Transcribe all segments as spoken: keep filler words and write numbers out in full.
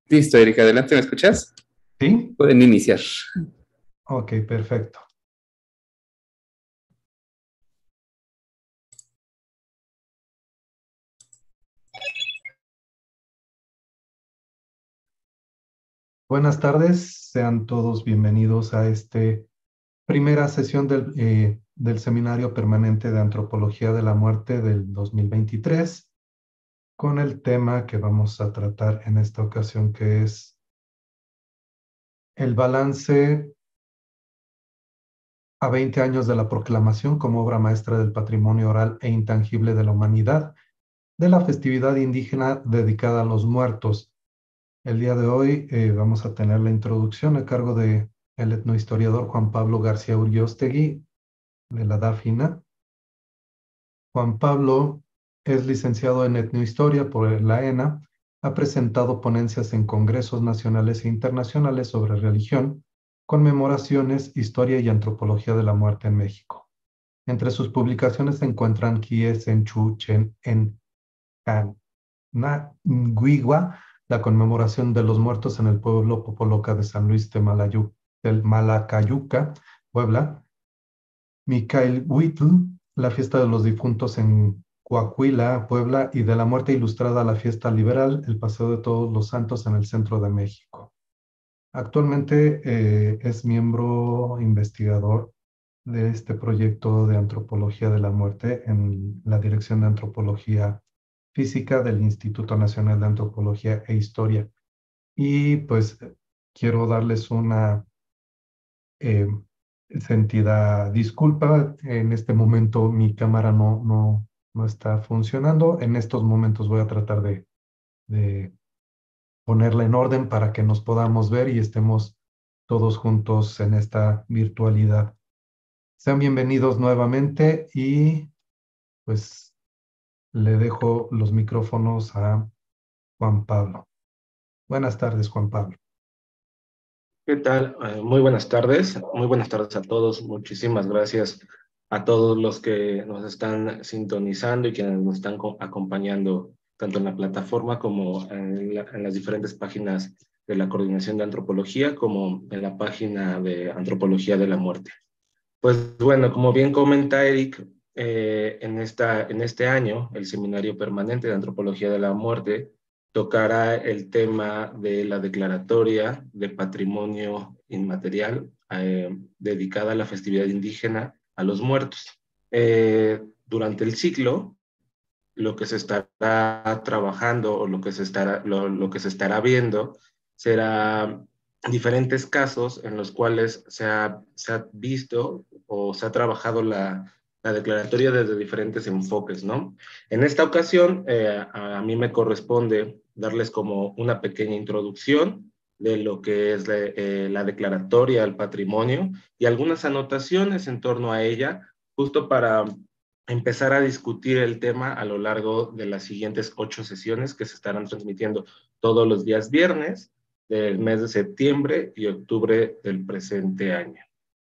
Listo, Erika, adelante, ¿me escuchas? ¿Sí? Pueden iniciar. Ok, perfecto. Buenas tardes, sean todos bienvenidos a esta primera sesión del, eh, del Seminario Permanente de Antropología de la Muerte del dos mil veintitrés, con el tema que vamos a tratar en esta ocasión, que es el balance a veinte años de la proclamación como obra maestra del patrimonio oral e intangible de la humanidad de la festividad indígena dedicada a los muertos. El día de hoy eh, vamos a tener la introducción a cargo de el etnohistoriador Juan Pablo García Uriostegui, de la DAFINA. Juan Pablo es licenciado en etnohistoria por la ENA, ha presentado ponencias en congresos nacionales e internacionales sobre religión, conmemoraciones, historia y antropología de la muerte en México. Entre sus publicaciones se encuentran Quies en Chu Chen en Cananguigua, la conmemoración de los muertos en el pueblo Popoloca de San Luis de Malayu, del Malacayuca, Puebla; Micailhuitl, la fiesta de los difuntos en Coahuila, Puebla; y de la muerte ilustrada, la fiesta liberal, el Paseo de Todos los Santos en el centro de México. Actualmente eh, es miembro investigador de este proyecto de antropología de la muerte en la Dirección de Antropología Física del Instituto Nacional de Antropología e Historia. Y pues quiero darles una eh, sentida disculpa. En este momento mi cámara no, no, no está funcionando. En estos momentos voy a tratar de, de ponerla en orden para que nos podamos ver y estemos todos juntos en esta virtualidad. Sean bienvenidos nuevamente y pues le dejo los micrófonos a Juan Pablo. Buenas tardes, Juan Pablo. ¿Qué tal? Eh, muy buenas tardes, muy buenas tardes a todos. Muchísimas gracias a todos los que nos están sintonizando y quienes nos están acompañando tanto en la plataforma como en, la, en las diferentes páginas de la Coordinación de Antropología, como en la página de Antropología de la Muerte. Pues bueno, como bien comenta Eric, eh, en, esta, en este año el Seminario Permanente de Antropología de la Muerte tocará el tema de la Declaratoria de Patrimonio Inmaterial eh, dedicada a la festividad indígena a los muertos. Eh, durante el ciclo, lo que se estará trabajando o lo que se estará, lo, lo que se estará viendo será diferentes casos en los cuales se ha, se ha visto o se ha trabajado la, la declaratoria desde diferentes enfoques, ¿no? En esta ocasión, eh, a, a mí me corresponde darles como una pequeña introducción de lo que es la, eh, la declaratoria del patrimonio y algunas anotaciones en torno a ella, justo para empezar a discutir el tema a lo largo de las siguientes ocho sesiones que se estarán transmitiendo todos los días viernes del mes de septiembre y octubre del presente año.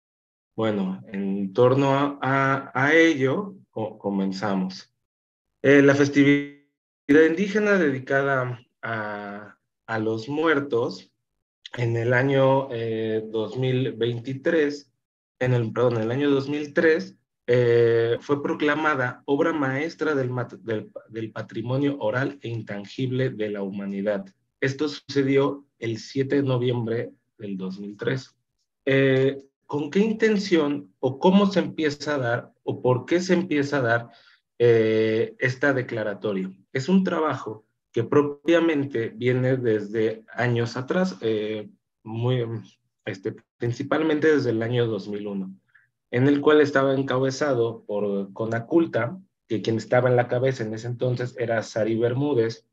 Bueno, en torno a, a, a ello, co comenzamos. Eh, la festividad indígena dedicada a, a los muertos en el año eh, dos mil veintitrés, en el, perdón, en el año dos mil tres, eh, fue proclamada obra maestra del, del, del patrimonio oral e intangible de la humanidad. Esto sucedió el siete de noviembre del dos mil tres. Eh, ¿Con qué intención o cómo se empieza a dar o por qué se empieza a dar eh, esta declaratoria? Es un trabajo que propiamente viene desde años atrás, eh, muy, este, principalmente desde el año dos mil uno, en el cual estaba encabezado por Conaculta, que quien estaba en la cabeza en ese entonces era Sari Bermúdez,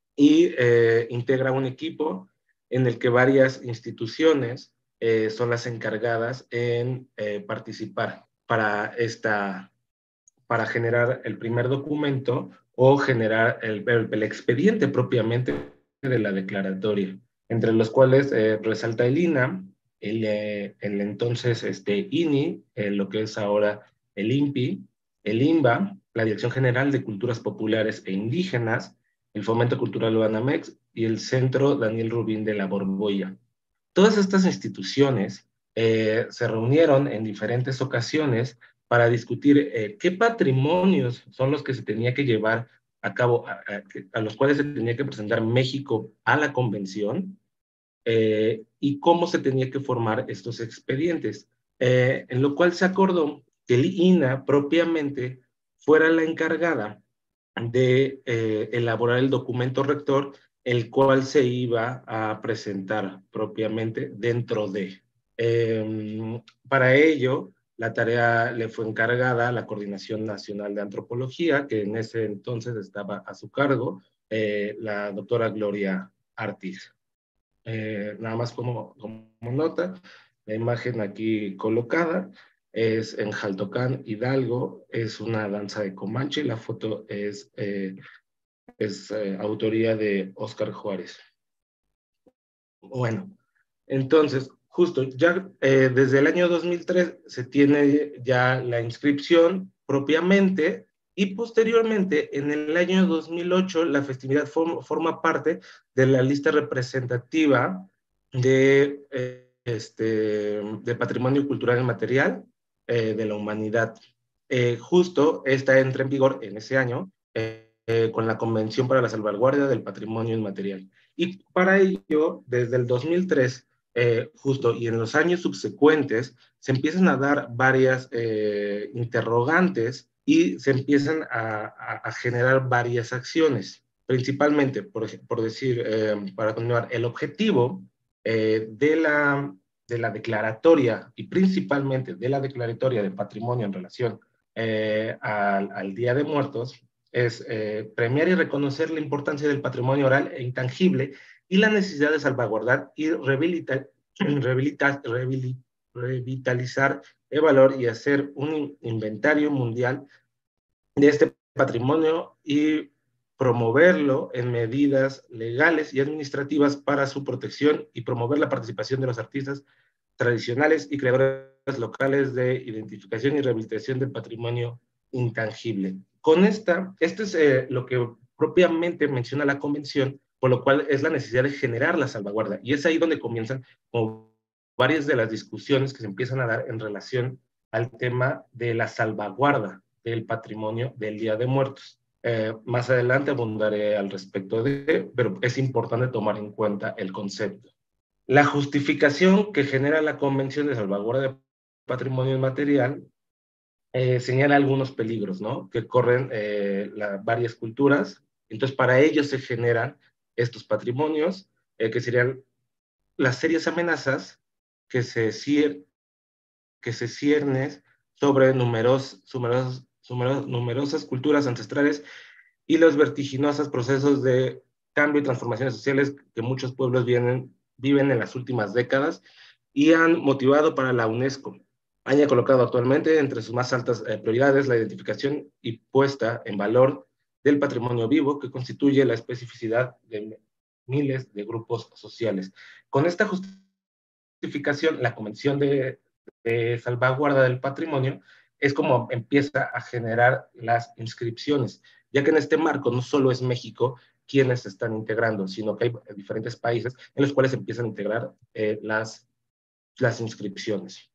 y eh, integra un equipo en el que varias instituciones eh, son las encargadas en eh, participar para esta, para generar el primer documento o generar el, el, el expediente propiamente de la declaratoria, entre los cuales eh, resalta el I N A, el, eh, el entonces este, I N I, eh, lo que es ahora el I N P I, el I N B A, la Dirección General de Culturas Populares e Indígenas, el Fomento Cultural Banamex y el Centro Daniel Rubín de la Borbolla. Todas estas instituciones eh, se reunieron en diferentes ocasiones para discutir eh, qué patrimonios son los que se tenía que llevar a cabo, a, a, a los cuales se tenía que presentar México a la convención, eh, y cómo se tenía que formar estos expedientes, eh, en lo cual se acordó que el I N A propiamente fuera la encargada de eh, elaborar el documento rector, el cual se iba a presentar propiamente dentro de. Eh, para ello, la tarea le fue encargada a la Coordinación Nacional de Antropología, que en ese entonces estaba a su cargo, eh, la doctora Gloria Artiz. Eh, nada más como, como nota, la imagen aquí colocada es en Jaltocán, Hidalgo, es una danza de Comanche, la foto es, eh, es eh, autoría de Óscar Juárez. Bueno, entonces, justo, ya eh, desde el año dos mil tres se tiene ya la inscripción propiamente, y posteriormente, en el año dos mil ocho, la festividad form, forma parte de la lista representativa de, eh, este, de Patrimonio Cultural Inmaterial eh, de la Humanidad. Eh, justo esta entra en vigor en ese año eh, eh, con la Convención para la Salvaguardia del Patrimonio Inmaterial. Y para ello, desde el dos mil tres, eh, justo, y en los años subsecuentes, se empiezan a dar varias eh, interrogantes y se empiezan a, a, a generar varias acciones. Principalmente, por, por decir, eh, para continuar, el objetivo eh, de, la, de la declaratoria, y principalmente de la declaratoria de patrimonio en relación eh, al, al Día de Muertos, es eh, premiar y reconocer la importancia del patrimonio oral e intangible y la necesidad de salvaguardar y rehabilitar, rehabilitar, rehabilitar, revitalizar el valor y hacer un inventario mundial de este patrimonio y promoverlo en medidas legales y administrativas para su protección y promover la participación de los artistas tradicionales y creadores locales de identificación y rehabilitación del patrimonio intangible. Con esta, esto es eh, lo que propiamente menciona la convención, por lo cual es la necesidad de generar la salvaguarda. Y es ahí donde comienzan como varias de las discusiones que se empiezan a dar en relación al tema de la salvaguarda del patrimonio del Día de Muertos. Eh, más adelante abundaré al respecto de, pero es importante tomar en cuenta el concepto. La justificación que genera la Convención de Salvaguardia del Patrimonio Inmaterial eh, señala algunos peligros, ¿no?, que corren eh, la, varias culturas. Entonces, para ellos se generan estos patrimonios, eh, que serían las serias amenazas que se, cier que se ciernen sobre numeros, numeros, numeros, numerosas culturas ancestrales y los vertiginosos procesos de cambio y transformaciones sociales que muchos pueblos vienen, viven en las últimas décadas y han motivado para la UNESCO. Haya colocado actualmente entre sus más altas eh, prioridades la identificación y puesta en valor del patrimonio vivo que constituye la especificidad de miles de grupos sociales. Con esta justificación, la Convención de, de Salvaguarda del Patrimonio es como empieza a generar las inscripciones, ya que en este marco no solo es México quienes se están integrando, sino que hay diferentes países en los cuales se empiezan a integrar eh, las, las inscripciones.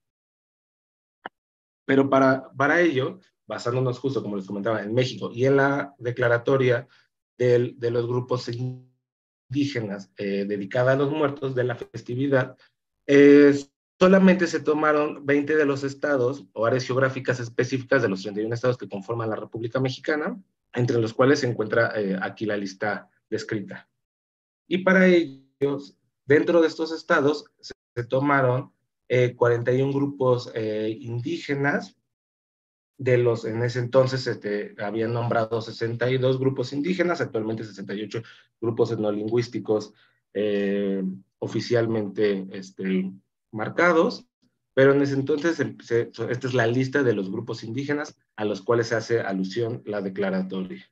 Pero para, para ello, basándonos justo, como les comentaba, en México y en la declaratoria del, de los grupos indígenas eh, dedicada a los muertos de la festividad, eh, solamente se tomaron veinte de los estados o áreas geográficas específicas de los treinta y uno estados que conforman la República Mexicana, entre los cuales se encuentra eh, aquí la lista descrita. Y para ellos, dentro de estos estados, se, se tomaron eh, cuarenta y uno grupos eh, indígenas. De los, en ese entonces, este, habían nombrado sesenta y dos grupos indígenas, actualmente sesenta y ocho grupos etnolingüísticos eh, oficialmente este, marcados, pero en ese entonces, se, esta es la lista de los grupos indígenas a los cuales se hace alusión la declaratoria.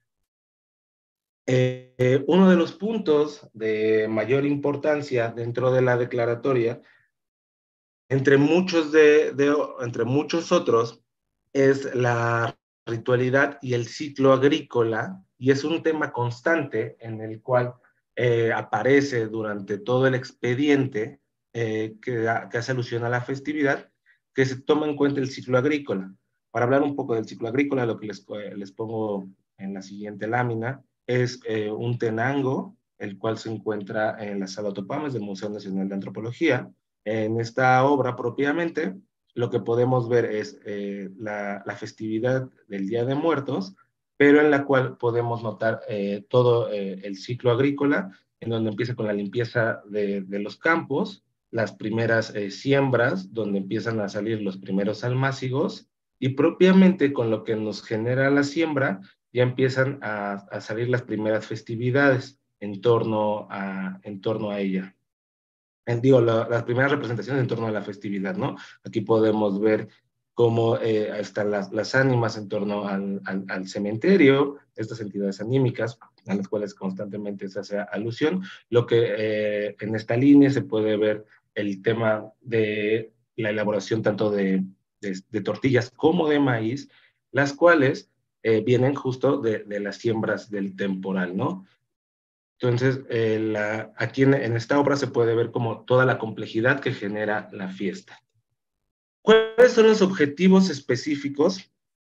Eh, uno de los puntos de mayor importancia dentro de la declaratoria, entre muchos, de, de, entre muchos otros, es la ritualidad y el ciclo agrícola y es un tema constante en el cual eh, aparece durante todo el expediente eh, que, que hace alusión a la festividad, que se toma en cuenta el ciclo agrícola. Para hablar un poco del ciclo agrícola, lo que les, les pongo en la siguiente lámina es eh, un tenango, el cual se encuentra en la Sala Topames del Museo Nacional de Antropología. En esta obra propiamente, lo que podemos ver es eh, la, la festividad del Día de Muertos, pero en la cual podemos notar eh, todo eh, el ciclo agrícola, en donde empieza con la limpieza de, de los campos, las primeras eh, siembras, donde empiezan a salir los primeros almácigos, y propiamente con lo que nos genera la siembra, ya empiezan a, a salir las primeras festividades en torno a, en torno a ella. En, digo, la, las primeras representaciones en torno a la festividad, ¿no? Aquí podemos ver cómo eh, están las, las ánimas en torno al, al, al cementerio, estas entidades anímicas a las cuales constantemente se hace alusión. Lo que eh, en esta línea se puede ver el tema de la elaboración tanto de, de, de tortillas como de maíz, las cuales eh, vienen justo de, de las siembras del temporal, ¿no? Entonces, eh, la, aquí en, en esta obra se puede ver como toda la complejidad que genera la fiesta. ¿Cuáles son los objetivos específicos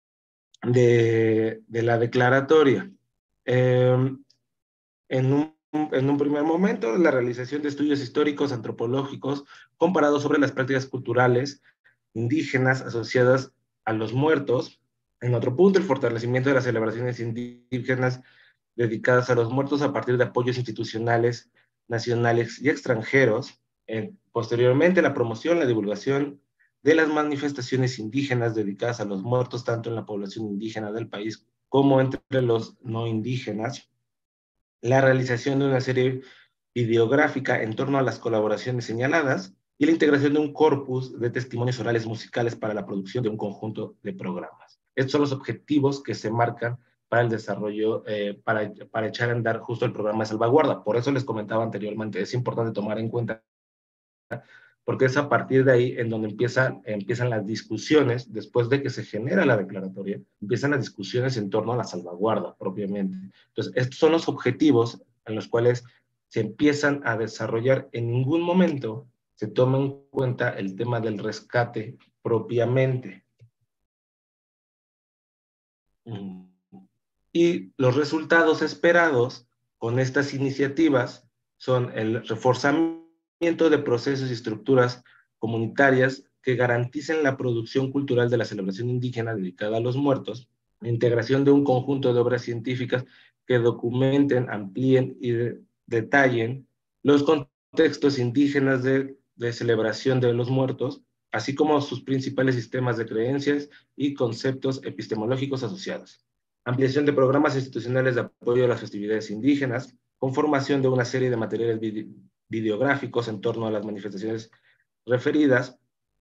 de, de la declaratoria? Eh, en, un, en un primer momento, la realización de estudios históricos, antropológicos, comparados sobre las prácticas culturales indígenas asociadas a los muertos. En otro punto, el fortalecimiento de las celebraciones indígenas dedicadas a los muertos a partir de apoyos institucionales, nacionales y extranjeros. Eh, posteriormente, la promoción, la divulgación de las manifestaciones indígenas dedicadas a los muertos, tanto en la población indígena del país como entre los no indígenas. La realización de una serie videográfica en torno a las colaboraciones señaladas y la integración de un corpus de testimonios orales musicales para la producción de un conjunto de programas. Estos son los objetivos que se marcan para el desarrollo, eh, para, para echar a andar justo el programa de salvaguarda. Por eso les comentaba anteriormente, es importante tomar en cuenta, porque es a partir de ahí en donde empiezan, empiezan las discusiones, después de que se genera la declaratoria, empiezan las discusiones en torno a la salvaguarda propiamente. Entonces, estos son los objetivos en los cuales se empiezan a desarrollar. En ningún momento se toma en cuenta el tema del rescate propiamente. Y los resultados esperados con estas iniciativas son el reforzamiento de procesos y estructuras comunitarias que garanticen la producción cultural de la celebración indígena dedicada a los muertos, la integración de un conjunto de obras científicas que documenten, amplíen y de, detallen los contextos indígenas de, de celebración de los muertos, así como sus principales sistemas de creencias y conceptos epistemológicos asociados. Ampliación de programas institucionales de apoyo a las festividades indígenas, conformación de una serie de materiales vide videográficos en torno a las manifestaciones referidas,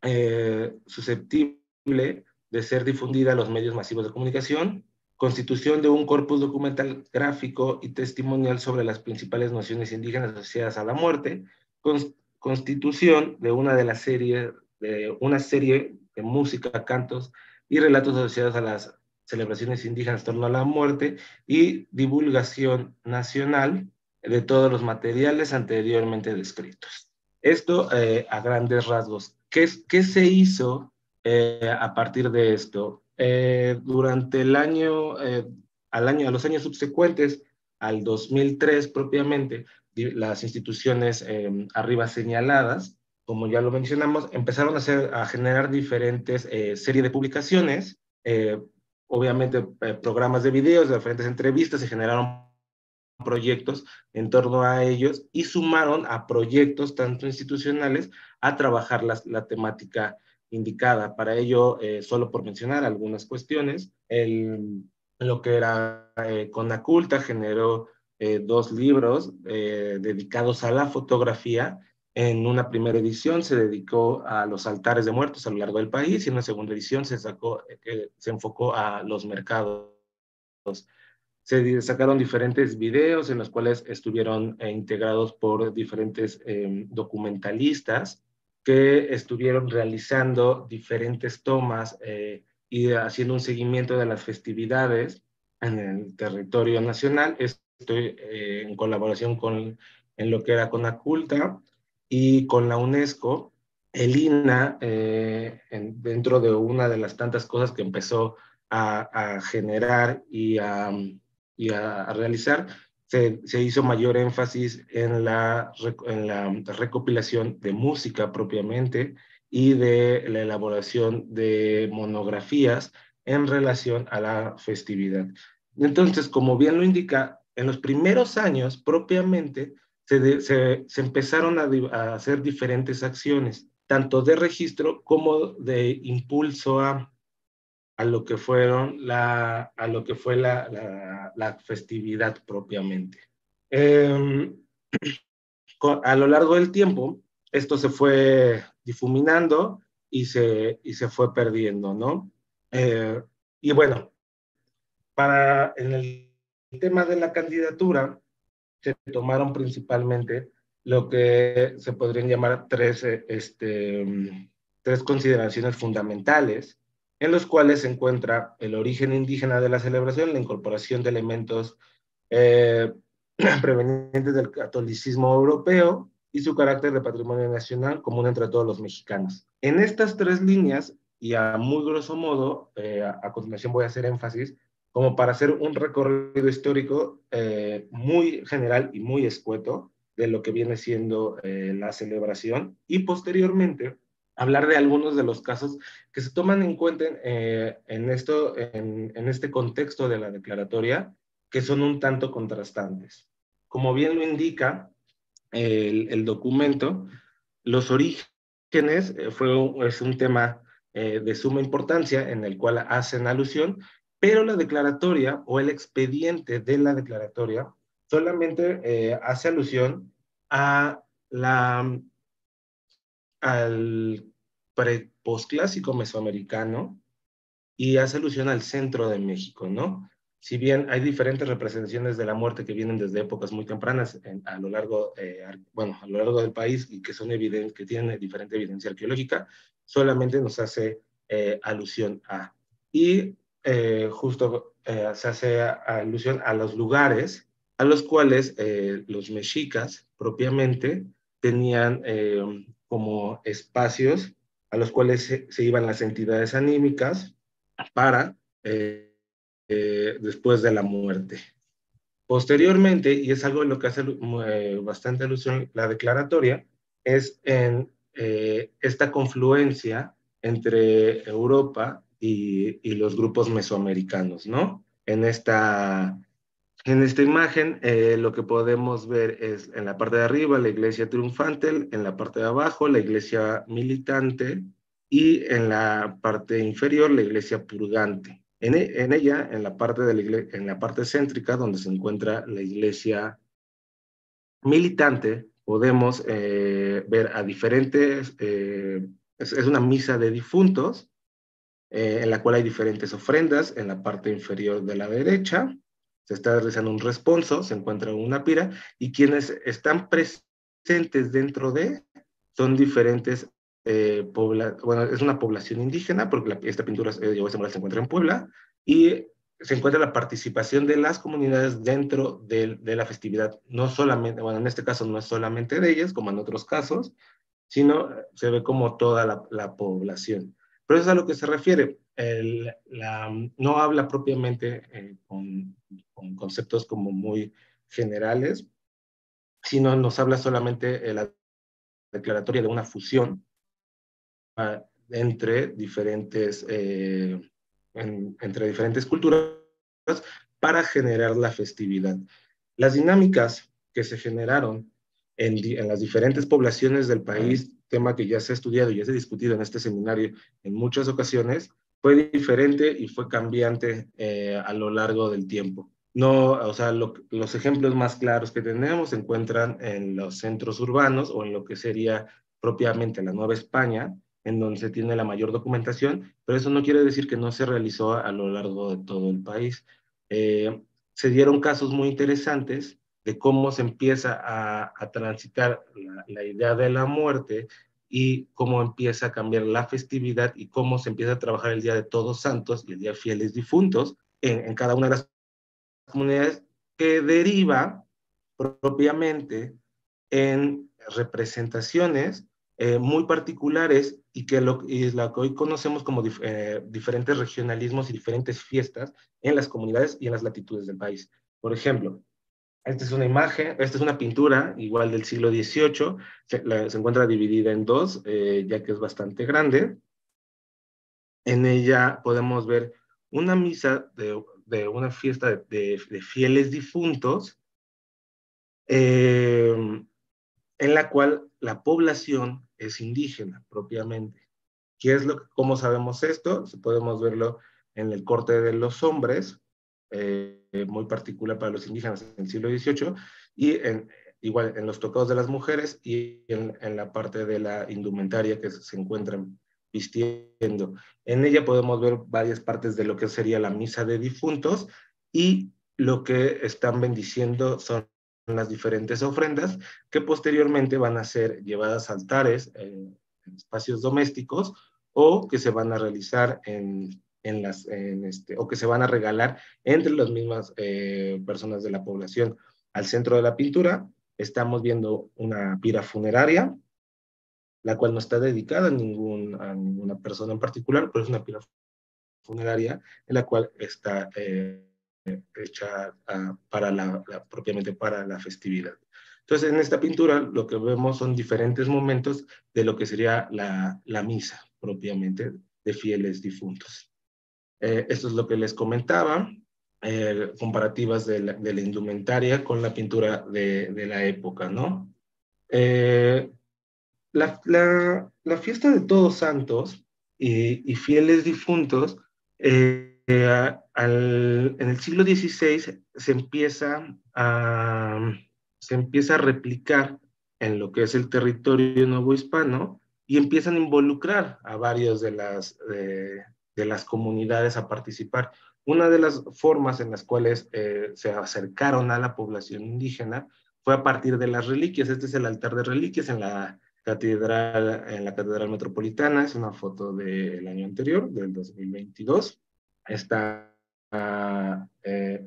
eh, susceptible de ser difundida a los medios masivos de comunicación, constitución de un corpus documental gráfico y testimonial sobre las principales nociones indígenas asociadas a la muerte, cons constitución de una de las series, de una serie de música, cantos y relatos asociados a las celebraciones indígenas en torno a la muerte y divulgación nacional de todos los materiales anteriormente descritos. Esto eh, a grandes rasgos. ¿Qué, qué se hizo eh, a partir de esto? Eh, durante el año, eh, al año, a los años subsecuentes, al dos mil tres propiamente, las instituciones eh, arriba señaladas, como ya lo mencionamos, empezaron a, hacer, a generar diferentes eh, series de publicaciones, eh, obviamente eh, programas de videos, de diferentes entrevistas, se generaron proyectos en torno a ellos y sumaron a proyectos tanto institucionales a trabajar las, la temática indicada. Para ello, eh, solo por mencionar algunas cuestiones, el, lo que era eh, Conaculta generó eh, dos libros eh, dedicados a la fotografía. En una primera edición se dedicó a los altares de muertos a lo largo del país y en una segunda edición se, sacó, eh, se enfocó a los mercados. Se sacaron diferentes videos en los cuales estuvieron eh, integrados por diferentes eh, documentalistas que estuvieron realizando diferentes tomas eh, y haciendo un seguimiento de las festividades en el territorio nacional. Estoy eh, en colaboración con en lo que era Conaculta y con la UNESCO. El I N A, eh, en, dentro de una de las tantas cosas que empezó a, a generar y a, y a, a realizar, se, se, hizo mayor énfasis en la, en la recopilación de música propiamente y de la elaboración de monografías en relación a la festividad. Entonces, como bien lo indica, en los primeros años propiamente se, de, se, se empezaron a, a hacer diferentes acciones, tanto de registro como de impulso a, a lo que fueron la, a lo que fue la, la, la festividad propiamente. Eh, a lo largo del tiempo, esto se fue difuminando y se, y se fue perdiendo, ¿no? Eh, y bueno, para en el tema de la candidatura, se tomaron principalmente lo que se podrían llamar tres, este, tres consideraciones fundamentales, en los cuales se encuentra el origen indígena de la celebración, la incorporación de elementos eh, provenientes del catolicismo europeo y su carácter de patrimonio nacional común entre todos los mexicanos. En estas tres líneas, y a muy grosso modo, eh, a, a continuación voy a hacer énfasis, como para hacer un recorrido histórico eh, muy general y muy escueto de lo que viene siendo eh, la celebración, y posteriormente hablar de algunos de los casos que se toman en cuenta eh, en, esto, en, en este contexto de la declaratoria, que son un tanto contrastantes. Como bien lo indica el, el documento, los orígenes eh, fue un, es un tema eh, de suma importancia en el cual hacen alusión, pero la declaratoria o el expediente de la declaratoria solamente eh, hace alusión a la, al postclásico mesoamericano y hace alusión al centro de México, ¿no? Si bien hay diferentes representaciones de la muerte que vienen desde épocas muy tempranas en, a lo largo, eh, bueno, a lo largo del país y que son evidentes, que tienen diferente evidencia arqueológica, solamente nos hace eh, alusión a. Y eh, justo eh, se hace alusión a los lugares a los cuales eh, los mexicas propiamente tenían eh, como espacios a los cuales se, se iban las entidades anímicas para eh, eh, después de la muerte. Posteriormente, y es algo en lo que hace eh, bastante alusión la declaratoria, es en eh, esta confluencia entre Europa y, y, los grupos mesoamericanos, ¿no? En esta, en esta imagen eh, lo que podemos ver es en la parte de arriba la iglesia triunfante, en la parte de abajo la iglesia militante y en la parte inferior la iglesia purgante. En, en ella, en la, parte de la iglesia, en la parte céntrica, donde se encuentra la iglesia militante, podemos eh, ver a diferentes, eh, es, es, una misa de difuntos, eh, en la cual hay diferentes ofrendas. En la parte inferior de la derecha se está realizando un responso, se encuentra una pira, y quienes están presentes dentro de son diferentes eh, pobla bueno, es una población indígena, porque la, esta pintura eh, esta mural se encuentra en Puebla, y se encuentra la participación de las comunidades dentro de, de la festividad, no solamente, bueno, en este caso no es solamente de ellas, como en otros casos, sino se ve como toda la, la población. Pero eso es a lo que se refiere. El, la, no habla propiamente eh, con, con conceptos como muy generales, sino nos habla solamente de la declaratoria de una fusión uh, entre diferentes eh, en, entre diferentes culturas para generar la festividad. Las dinámicas que se generaron en, en las diferentes poblaciones del país, tema que ya se ha estudiado y ya se ha discutido en este seminario en muchas ocasiones, fue diferente y fue cambiante eh, a lo largo del tiempo. No, o sea, lo, los ejemplos más claros que tenemos se encuentran en los centros urbanos o en lo que sería propiamente la Nueva España, en donde se tiene la mayor documentación, pero eso no quiere decir que no se realizó a lo largo de todo el país. Eh, se dieron casos muy interesantes de cómo se empieza a, a transitar la, la idea de la muerte y cómo empieza a cambiar la festividad y cómo se empieza a trabajar el Día de Todos Santos y el Día de Fieles Difuntos en, en cada una de las comunidades, que deriva propiamente en representaciones eh, muy particulares y que lo, y lo que hoy conocemos como dif, eh, diferentes regionalismos y diferentes fiestas en las comunidades y en las latitudes del país. Por ejemplo, esta es una imagen, esta es una pintura igual del siglo dieciocho, se, la, se encuentra dividida en dos, eh, ya que es bastante grande. En ella podemos ver una misa de, de una fiesta de, de, de fieles difuntos, eh, en la cual la población es indígena propiamente. ¿Qué es lo que, ¿Cómo sabemos esto? Podemos verlo en el corte de los hombres, eh, muy particular para los indígenas en el siglo dieciocho, y en, igual en los tocados de las mujeres y en, en la parte de la indumentaria que se encuentran vistiendo. En ella podemos ver varias partes de lo que sería la misa de difuntos, y lo que están bendiciendo son las diferentes ofrendas que posteriormente van a ser llevadas a altares eh, en espacios domésticos, o que se van a realizar en, en las, en este, o que se van a regalar entre las mismas eh, personas de la población. Al centro de la pintura estamos viendo una pira funeraria, la cual no está dedicada a, ningún, a ninguna persona en particular, pero es una pira funeraria en la cual está eh, hecha uh, para la, la, propiamente para la festividad. Entonces, en esta pintura lo que vemos son diferentes momentos de lo que sería la, la misa propiamente de fieles difuntos. Eh, esto es lo que les comentaba, eh, comparativas de la, de la indumentaria con la pintura de, de la época, ¿no? Eh, la, la, la fiesta de Todos Santos y, y fieles difuntos, eh, eh, al, en el siglo dieciséis se empieza a, se empieza a replicar en lo que es el territorio novohispano, y empiezan a involucrar a varios de las, de, de las comunidades a participar. Una de las formas en las cuales eh, se acercaron a la población indígena fue a partir de las reliquias. Este es el altar de reliquias en la catedral, en la Catedral Metropolitana. Es una foto del año anterior, del dos mil veintidós. Esta, uh, eh,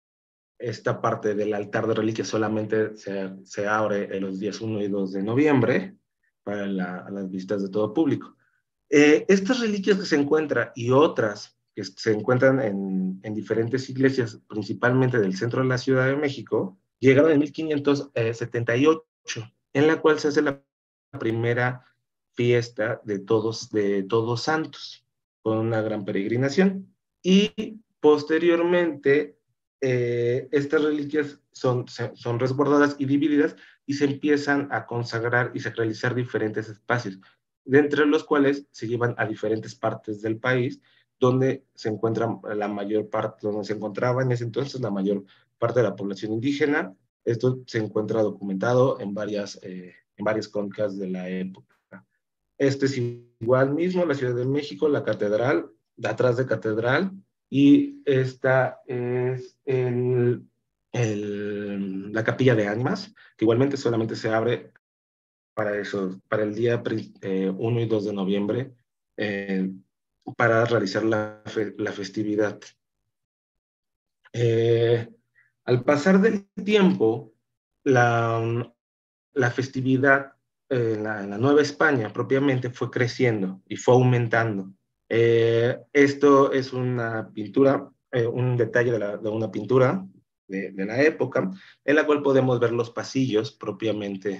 esta parte del altar de reliquias solamente se, se abre en los días uno y dos de noviembre para la, las visitas de todo público. Eh, estas reliquias que se encuentran y otras que se encuentran en, en diferentes iglesias, principalmente del centro de la Ciudad de México, llegaron en mil quinientos setenta y ocho, en la cual se hace la primera fiesta de todos, de todos santos, con una gran peregrinación. Y posteriormente, eh, estas reliquias son, son resguardadas y divididas, y se empiezan a consagrar y sacralizar diferentes espacios, de entre los cuales se llevan a diferentes partes del país, donde se encuentra la mayor parte, donde se encontraba en ese entonces la mayor parte de la población indígena. Esto se encuentra documentado en varias, eh, en varias crónicas de la época. Este es igual mismo, la Ciudad de México, la catedral, de atrás de catedral, y esta es el, el, la capilla de ánimas, que igualmente solamente se abre para eso, para el día eh, uno y dos de noviembre, eh, para realizar la, fe, la festividad. Eh, al pasar del tiempo, la, la festividad eh, en, la, en la Nueva España propiamente fue creciendo y fue aumentando. Eh, esto es una pintura, eh, un detalle de, la, de una pintura de, de la época, en la cual podemos ver los pasillos propiamente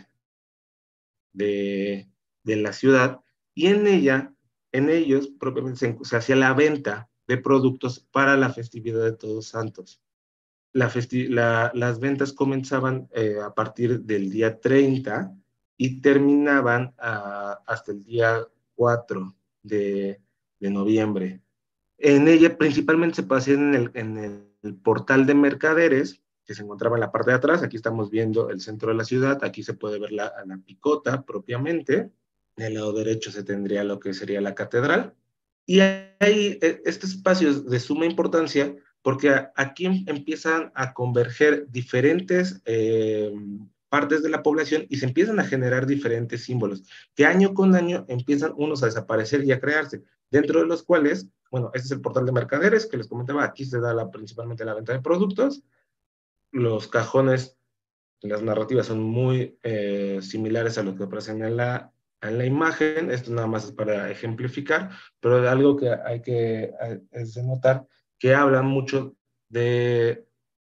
de, de la ciudad, y en ella, en ellos propiamente se, se hacía la venta de productos para la festividad de Todos Santos. La festi la, las ventas comenzaban eh, a partir del día treinta y terminaban a, hasta el día cuatro de, de noviembre. En ella principalmente se hacían en el, en el portal de mercaderes, que se encontraba en la parte de atrás. Aquí estamos viendo el centro de la ciudad, aquí se puede ver la, la picota propiamente. En el lado derecho se tendría lo que sería la catedral. Y hay este espacio es de suma importancia, porque aquí empiezan a converger diferentes, eh, partes de la población y se empiezan a generar diferentes símbolos que año con año empiezan unos a desaparecer y a crearse, dentro de los cuales, bueno, este es el portal de mercaderes que les comentaba, aquí se da la, principalmente la venta de productos, los cajones, las narrativas son muy eh, similares a lo que aparecen en la, en la imagen, esto nada más es para ejemplificar, pero algo que hay que es de notar, que hablan mucho de,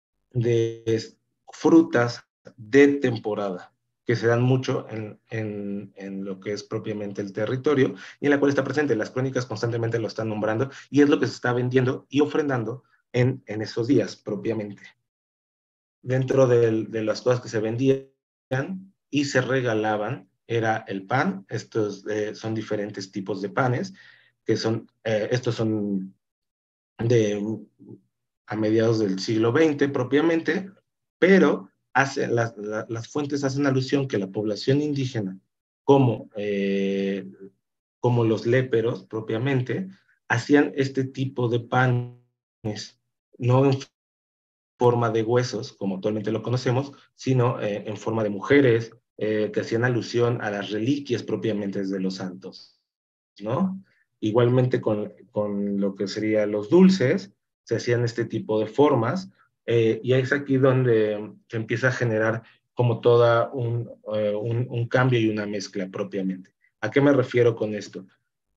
de frutas de temporada, que se dan mucho en, en, en lo que es propiamente el territorio, y en la cual está presente. Las crónicas constantemente lo están nombrando, y es lo que se está vendiendo y ofrendando en, en esos días propiamente. Dentro de, de las cosas que se vendían y se regalaban, era el pan. Estos eh, son diferentes tipos de panes, que son, eh, estos son de a mediados del siglo veinte propiamente, pero hace, las, la, las fuentes hacen alusión que la población indígena, como, eh, como los léperos propiamente, hacían este tipo de panes, no en forma de huesos, como actualmente lo conocemos, sino eh, en forma de mujeres, eh, que hacían alusión a las reliquias propiamente de los santos, ¿no? Igualmente con, con lo que serían los dulces, se hacían este tipo de formas, eh, y es aquí donde se empieza a generar como toda un, eh, un, un cambio y una mezcla propiamente. ¿A qué me refiero con esto?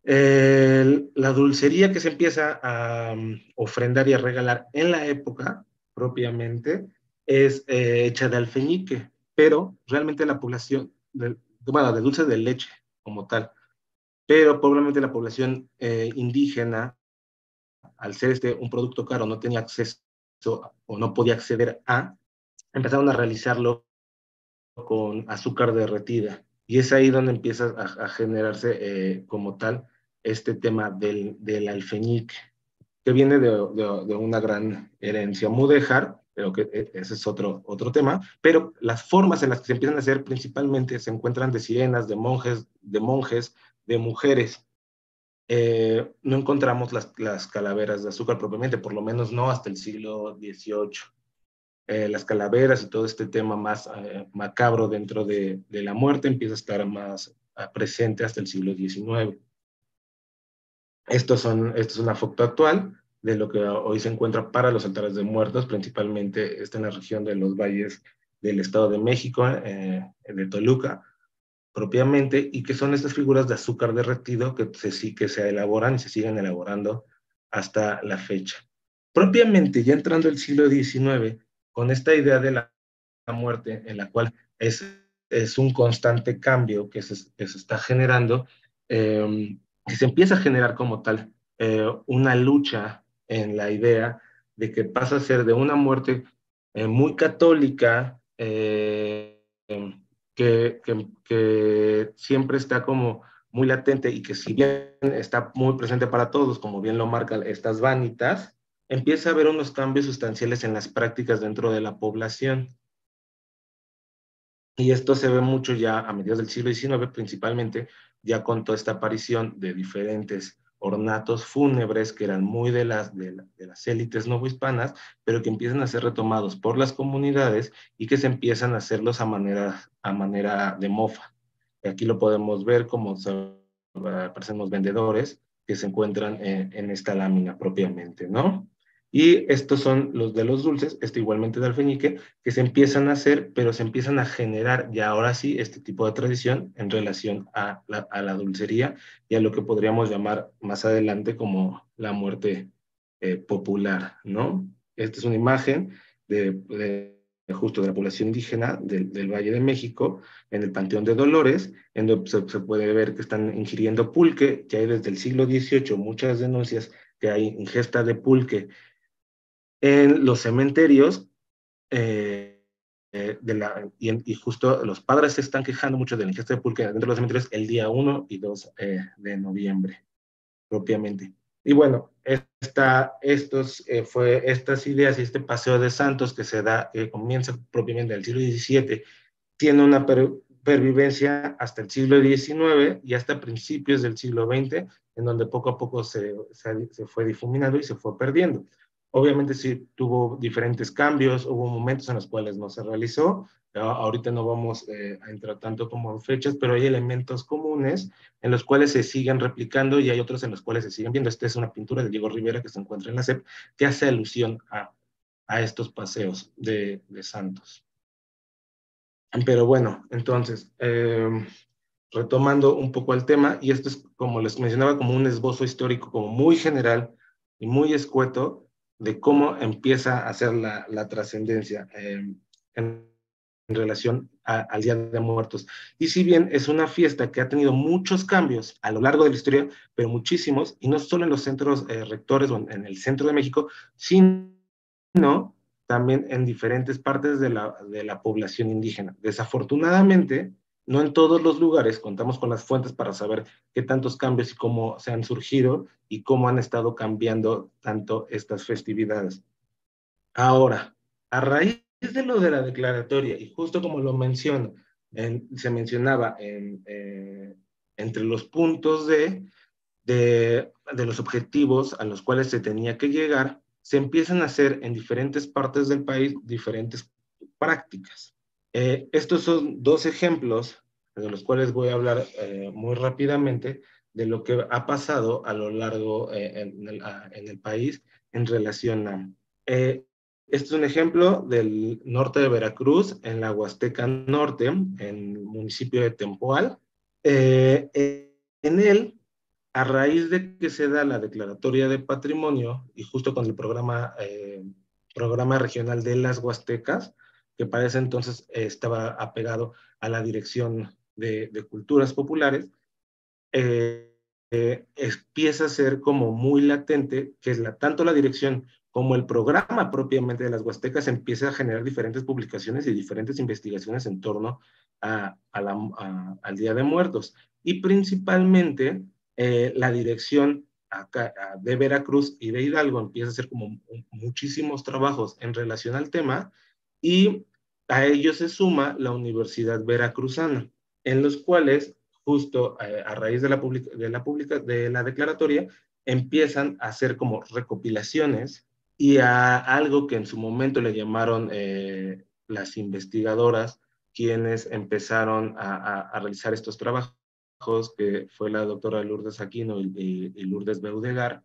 Eh, la dulcería que se empieza a um, ofrendar y a regalar en la época propiamente es eh, hecha de alfeñique, pero realmente la población, de, bueno, de dulce de leche como tal, pero probablemente la población eh, indígena, al ser este un producto caro, no tenía acceso o no podía acceder a, empezaron a realizarlo con azúcar derretida. Y es ahí donde empieza a, a generarse eh, como tal este tema del, del alfeñique, que viene de, de, de, una gran herencia mudéjar, pero que ese es otro, otro tema, pero las formas en las que se empiezan a hacer principalmente se encuentran de sirenas, de monjes, de monjes, de mujeres. Eh, no encontramos las, las calaveras de azúcar propiamente, por lo menos no hasta el siglo dieciocho. Eh, las calaveras y todo este tema más eh, macabro dentro de, de la muerte empieza a estar más uh, presente hasta el siglo diecinueve. Estos son, esto es una foto actual de lo que hoy se encuentra para los altares de muertos, principalmente está en la región de los valles del Estado de México, eh, de Toluca, propiamente, y que son estas figuras de azúcar derretido que se, sí, que se elaboran y se siguen elaborando hasta la fecha. Propiamente, ya entrando el siglo diecinueve, con esta idea de la muerte, en la cual es, es un constante cambio que se, que se está generando, eh, que se empieza a generar como tal eh, una lucha en la idea de que pasa a ser de una muerte eh, muy católica, eh, que, que, que siempre está como muy latente y que si bien está muy presente para todos, como bien lo marcan estas vanitas, empieza a haber unos cambios sustanciales en las prácticas dentro de la población. Y esto se ve mucho ya a mediados del siglo diecinueve, principalmente ya con toda esta aparición de diferentes ornatos fúnebres que eran muy de las, de, la, de las élites novohispanas, pero que empiezan a ser retomados por las comunidades y que se empiezan a hacerlos a manera, a manera de mofa. Y aquí lo podemos ver como se aparecen los vendedores que se encuentran en, en esta lámina propiamente, ¿no? Y estos son los de los dulces, este igualmente de alfeñique, que se empiezan a hacer, pero se empiezan a generar ya ahora sí este tipo de tradición en relación a la, a la dulcería y a lo que podríamos llamar más adelante como la muerte eh, popular, ¿no? Esta es una imagen de, de justo de la población indígena del, del Valle de México, en el Panteón de Dolores, en donde se, se puede ver que están ingiriendo pulque, que hay desde el siglo dieciocho muchas denuncias que hay ingesta de pulque en los cementerios, eh, eh, de la, y, en, y, justo los padres se están quejando mucho de la ingesta de pulque dentro de los cementerios el día uno y dos eh, de noviembre, propiamente. Y bueno, esta, estos, eh, fue, estas ideas y este paseo de santos que se da, que comienza propiamente en el siglo diecisiete, tiene una per, pervivencia hasta el siglo diecinueve y hasta principios del siglo veinte, en donde poco a poco se, se, se fue difuminando y se fue perdiendo. Obviamente sí tuvo diferentes cambios, hubo momentos en los cuales no se realizó, Ahorita no vamos eh, a entrar tanto como en fechas, pero hay elementos comunes en los cuales se siguen replicando y hay otros en los cuales se siguen viendo. Esta es una pintura de Diego Rivera que se encuentra en la S E P, que hace alusión a, a estos paseos de, de santos. Pero bueno, entonces, eh, retomando un poco el tema, y esto es, como les mencionaba, como un esbozo histórico como muy general y muy escueto de cómo empieza a ser la, la trascendencia eh, en, en relación a, al Día de Muertos. Y si bien es una fiesta que ha tenido muchos cambios a lo largo de la historia, pero muchísimos, y no solo en los centros eh, rectores o en, en el centro de México, sino también en diferentes partes de la, de la población indígena. Desafortunadamente, no en todos los lugares contamos con las fuentes para saber qué tantos cambios y cómo se han surgido y cómo han estado cambiando tanto estas festividades. Ahora, a raíz de lo de la declaratoria, y justo como lo menciono, en, se mencionaba en, eh, entre los puntos de, de, de los objetivos a los cuales se tenía que llegar, se empiezan a hacer en diferentes partes del país diferentes prácticas. Eh, estos son dos ejemplos de los cuales voy a hablar eh, muy rápidamente de lo que ha pasado a lo largo eh, en, el, a, en el país en relación a... Eh, este es un ejemplo del norte de Veracruz, en la Huasteca Norte, en el municipio de Tempoal. Eh, en él, a raíz de que se da la declaratoria de patrimonio y justo con el programa, eh, programa regional de las Huastecas, que para ese entonces eh, estaba apegado a la Dirección de, de Culturas Populares, eh, eh, empieza a ser como muy latente que es la, tanto la dirección como el programa propiamente de las Huastecas empieza a generar diferentes publicaciones y diferentes investigaciones en torno a, a la, a, al Día de Muertos. Y principalmente eh, la dirección acá, de Veracruz y de Hidalgo empieza a hacer como muchísimos trabajos en relación al tema y a ello se suma la Universidad Veracruzana, en los cuales justo eh, a raíz de la, publica, de, la publica, de la declaratoria empiezan a hacer como recopilaciones y a algo que en su momento le llamaron eh, las investigadoras, quienes empezaron a, a, a realizar estos trabajos, que fue la doctora Lourdes Aquino y, y, y Lourdes Beudegar,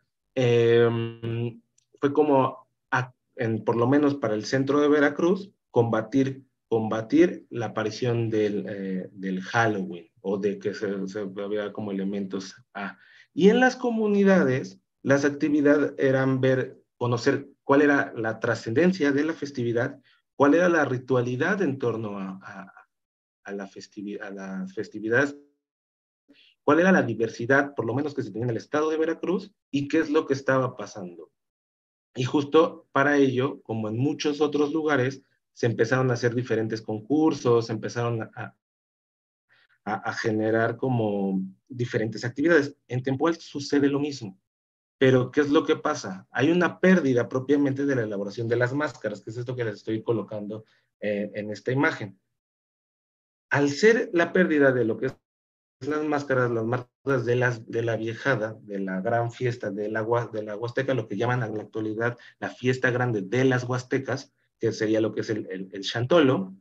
eh, fue como, a, en, por lo menos para el centro de Veracruz, combatir, combatir la aparición del, eh, del Halloween, o de que se, se había como elementos A. Y en las comunidades, las actividades eran ver, conocer cuál era la trascendencia de la festividad, cuál era la ritualidad en torno a, a, a, la festividad, a las festividades, cuál era la diversidad, por lo menos que se tenía en el estado de Veracruz, y qué es lo que estaba pasando. Y justo para ello, como en muchos otros lugares, se empezaron a hacer diferentes concursos, se empezaron a, a, a generar como diferentes actividades. En Tempoal sucede lo mismo. Pero, ¿qué es lo que pasa? Hay una pérdida propiamente de la elaboración de las máscaras, que es esto que les estoy colocando eh, en esta imagen. Al ser la pérdida de lo que es las máscaras, las máscaras de, las, de la viejada, de la gran fiesta de la, de la Huasteca, lo que llaman en la actualidad la fiesta grande de las Huastecas, que sería lo que es el, el, el Chantolo,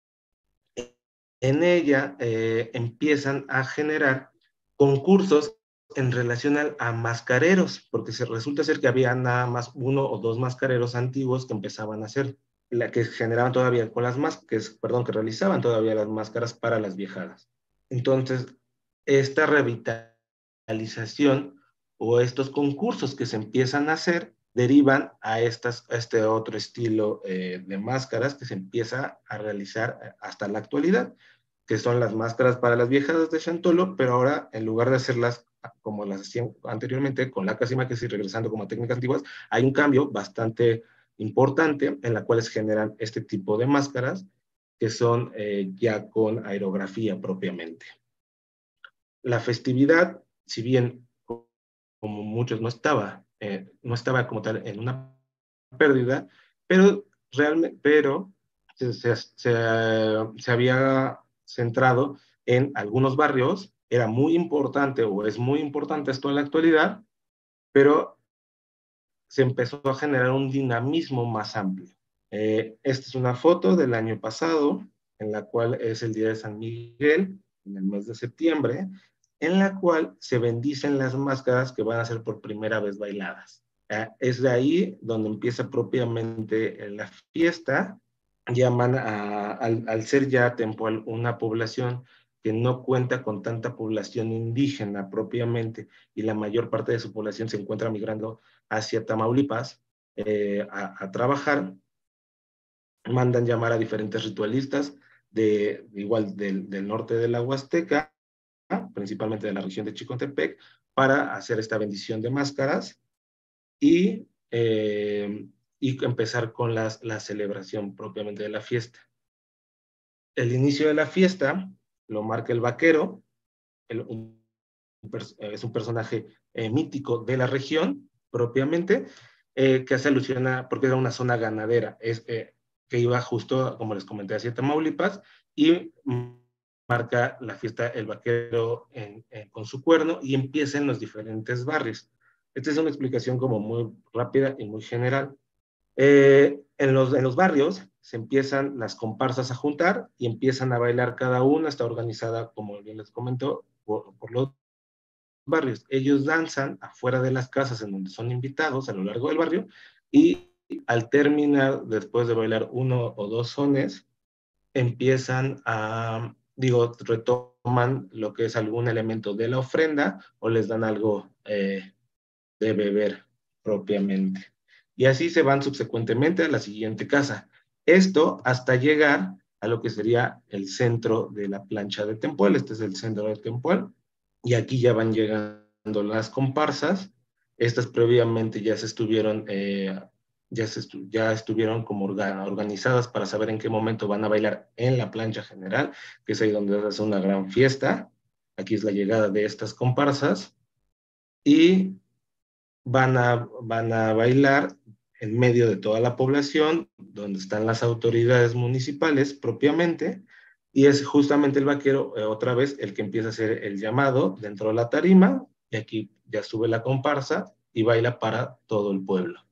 en ella eh, empiezan a generar concursos en relación a, a mascareros, porque se, resulta ser que había nada más uno o dos mascareros antiguos que empezaban a hacer, la que generaban todavía con las máscaras, perdón, que realizaban todavía las máscaras para las viejadas. Entonces, esta revitalización o estos concursos que se empiezan a hacer derivan a, estas, a este otro estilo eh, de máscaras que se empieza a realizar hasta la actualidad, que son las máscaras para las viejadas de Chantolo, pero ahora en lugar de hacerlas como las hacían anteriormente, con la casima que sí, regresando como a técnicas antiguas, hay un cambio bastante importante en la cual se generan este tipo de máscaras que son eh, ya con aerografía propiamente. La festividad, si bien como muchos no estaba, eh, no estaba como tal en una pérdida, pero realmente, pero se, se, se, se había centrado en algunos barrios, era muy importante o es muy importante esto en la actualidad, pero se empezó a generar un dinamismo más amplio. Eh, esta es una foto del año pasado, en la cual es el Día de San Miguel, en el mes de septiembre, en la cual se bendicen las máscaras que van a ser por primera vez bailadas. Es de ahí donde empieza propiamente la fiesta. Llaman a, al, al ser ya temporal una población que no cuenta con tanta población indígena propiamente, y la mayor parte de su población se encuentra migrando hacia Tamaulipas eh, a, a trabajar. Mandan llamar a diferentes ritualistas, de, igual del, del norte de la Huasteca, principalmente de la región de Chicontepec, para hacer esta bendición de máscaras y, eh, y empezar con las, la celebración propiamente de la fiesta. El inicio de la fiesta lo marca el vaquero, el, un, es un personaje eh, mítico de la región propiamente, eh, que hace alusión a, porque era una zona ganadera, es, eh, que iba justo, como les comenté, hacia Tamaulipas, y marca la fiesta el vaquero en, en, con su cuerno, y empieza en los diferentes barrios. Esta es una explicación como muy rápida y muy general. Eh, en, los, en los barrios se empiezan las comparsas a juntar y empiezan a bailar cada una, está organizada, como bien les comentó, por, por los barrios. Ellos danzan afuera de las casas en donde son invitados a lo largo del barrio, y al terminar, después de bailar uno o dos sones, empiezan a, digo, retoman lo que es algún elemento de la ofrenda o les dan algo eh, de beber propiamente. Y así se van subsecuentemente a la siguiente casa. Esto hasta llegar a lo que sería el centro de la plancha de Tempuel. Este es el centro de Tempuel. Y aquí ya van llegando las comparsas. Estas previamente ya se estuvieron, eh, ya, se estu ya estuvieron como orga organizadas para saber en qué momento van a bailar en la plancha general, que es ahí donde se hace una gran fiesta. Aquí es la llegada de estas comparsas. Y van a, van a bailar en medio de toda la población, donde están las autoridades municipales propiamente, y es justamente el vaquero, eh, otra vez, el que empieza a hacer el llamado dentro de la tarima, y aquí ya sube la comparsa y baila para todo el pueblo.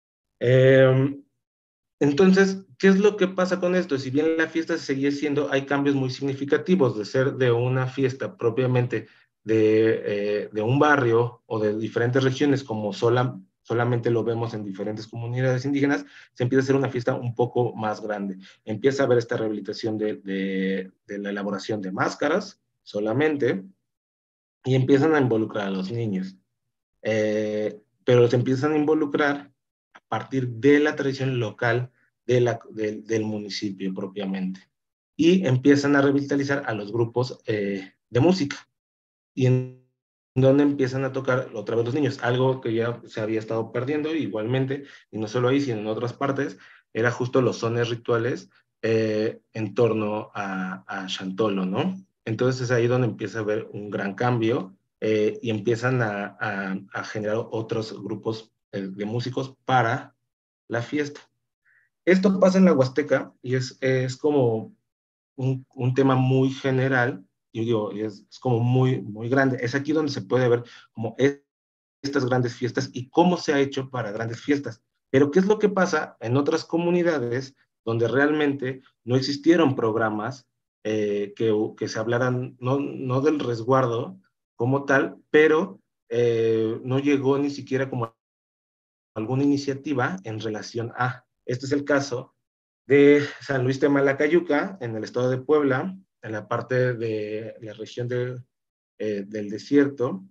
Eh, entonces, ¿qué es lo que pasa con esto? Si bien la fiesta se seguía siendo, hay cambios muy significativos de ser de una fiesta propiamente de, eh, de un barrio o de diferentes regiones, como sola, solamente lo vemos en diferentes comunidades indígenas, se empieza a hacer una fiesta un poco más grande. Empieza a haber esta rehabilitación de, de, de la elaboración de máscaras solamente, y empiezan a involucrar a los niños. Eh, pero se empiezan a involucrar a partir de la tradición local de la, de, del municipio propiamente. Y empiezan a revitalizar a los grupos eh, de música. Y en donde empiezan a tocar otra vez los niños, algo que ya se había estado perdiendo igualmente, y no solo ahí, sino en otras partes, era justo los sones rituales eh, en torno a, a Chantolo, ¿no? Entonces es ahí donde empieza a haber un gran cambio eh, y empiezan a, a, a generar otros grupos eh, de músicos para la fiesta. Esto pasa en la Huasteca y es, es como un, un tema muy general, yo digo, es, es como muy, muy grande. Es aquí donde se puede ver como es, estas grandes fiestas y cómo se ha hecho para grandes fiestas. Pero ¿qué es lo que pasa en otras comunidades donde realmente no existieron programas eh, que, que se hablaran, no, no del resguardo como tal, pero eh, no llegó ni siquiera como alguna iniciativa en relación a, este es el caso de San Luis de Malacayuca, en el estado de Puebla, en la parte de la región de, eh, del desierto.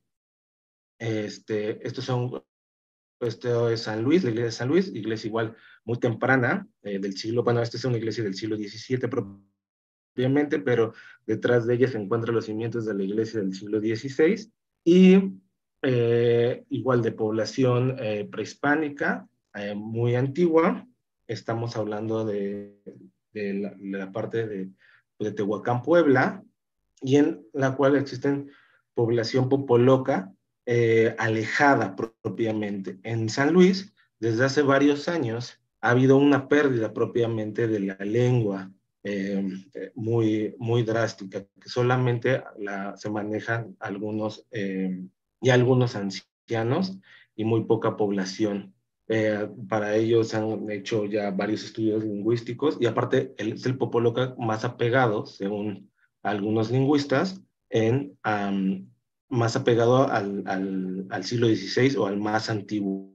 Este, estos son, esto es San Luis, la iglesia de San Luis, iglesia igual muy temprana, eh, del siglo, bueno, esta es una iglesia del siglo diecisiete propiamente, pero detrás de ella se encuentran los cimientos de la iglesia del siglo dieciséis, y eh, igual de población eh, prehispánica, eh, muy antigua. Estamos hablando de, de, la, de la parte de, de Tehuacán, Puebla, y en la cual existen población popoloca eh, alejada propiamente. En San Luis, desde hace varios años, ha habido una pérdida propiamente de la lengua eh, muy, muy drástica, que solamente la, se manejan algunos, eh, y algunos ancianos y muy poca población Eh, para ellos han hecho ya varios estudios lingüísticos y aparte él es el Popoloca más apegado, según algunos lingüistas, en, um, más apegado al, al, al siglo dieciséis o al más antiguo.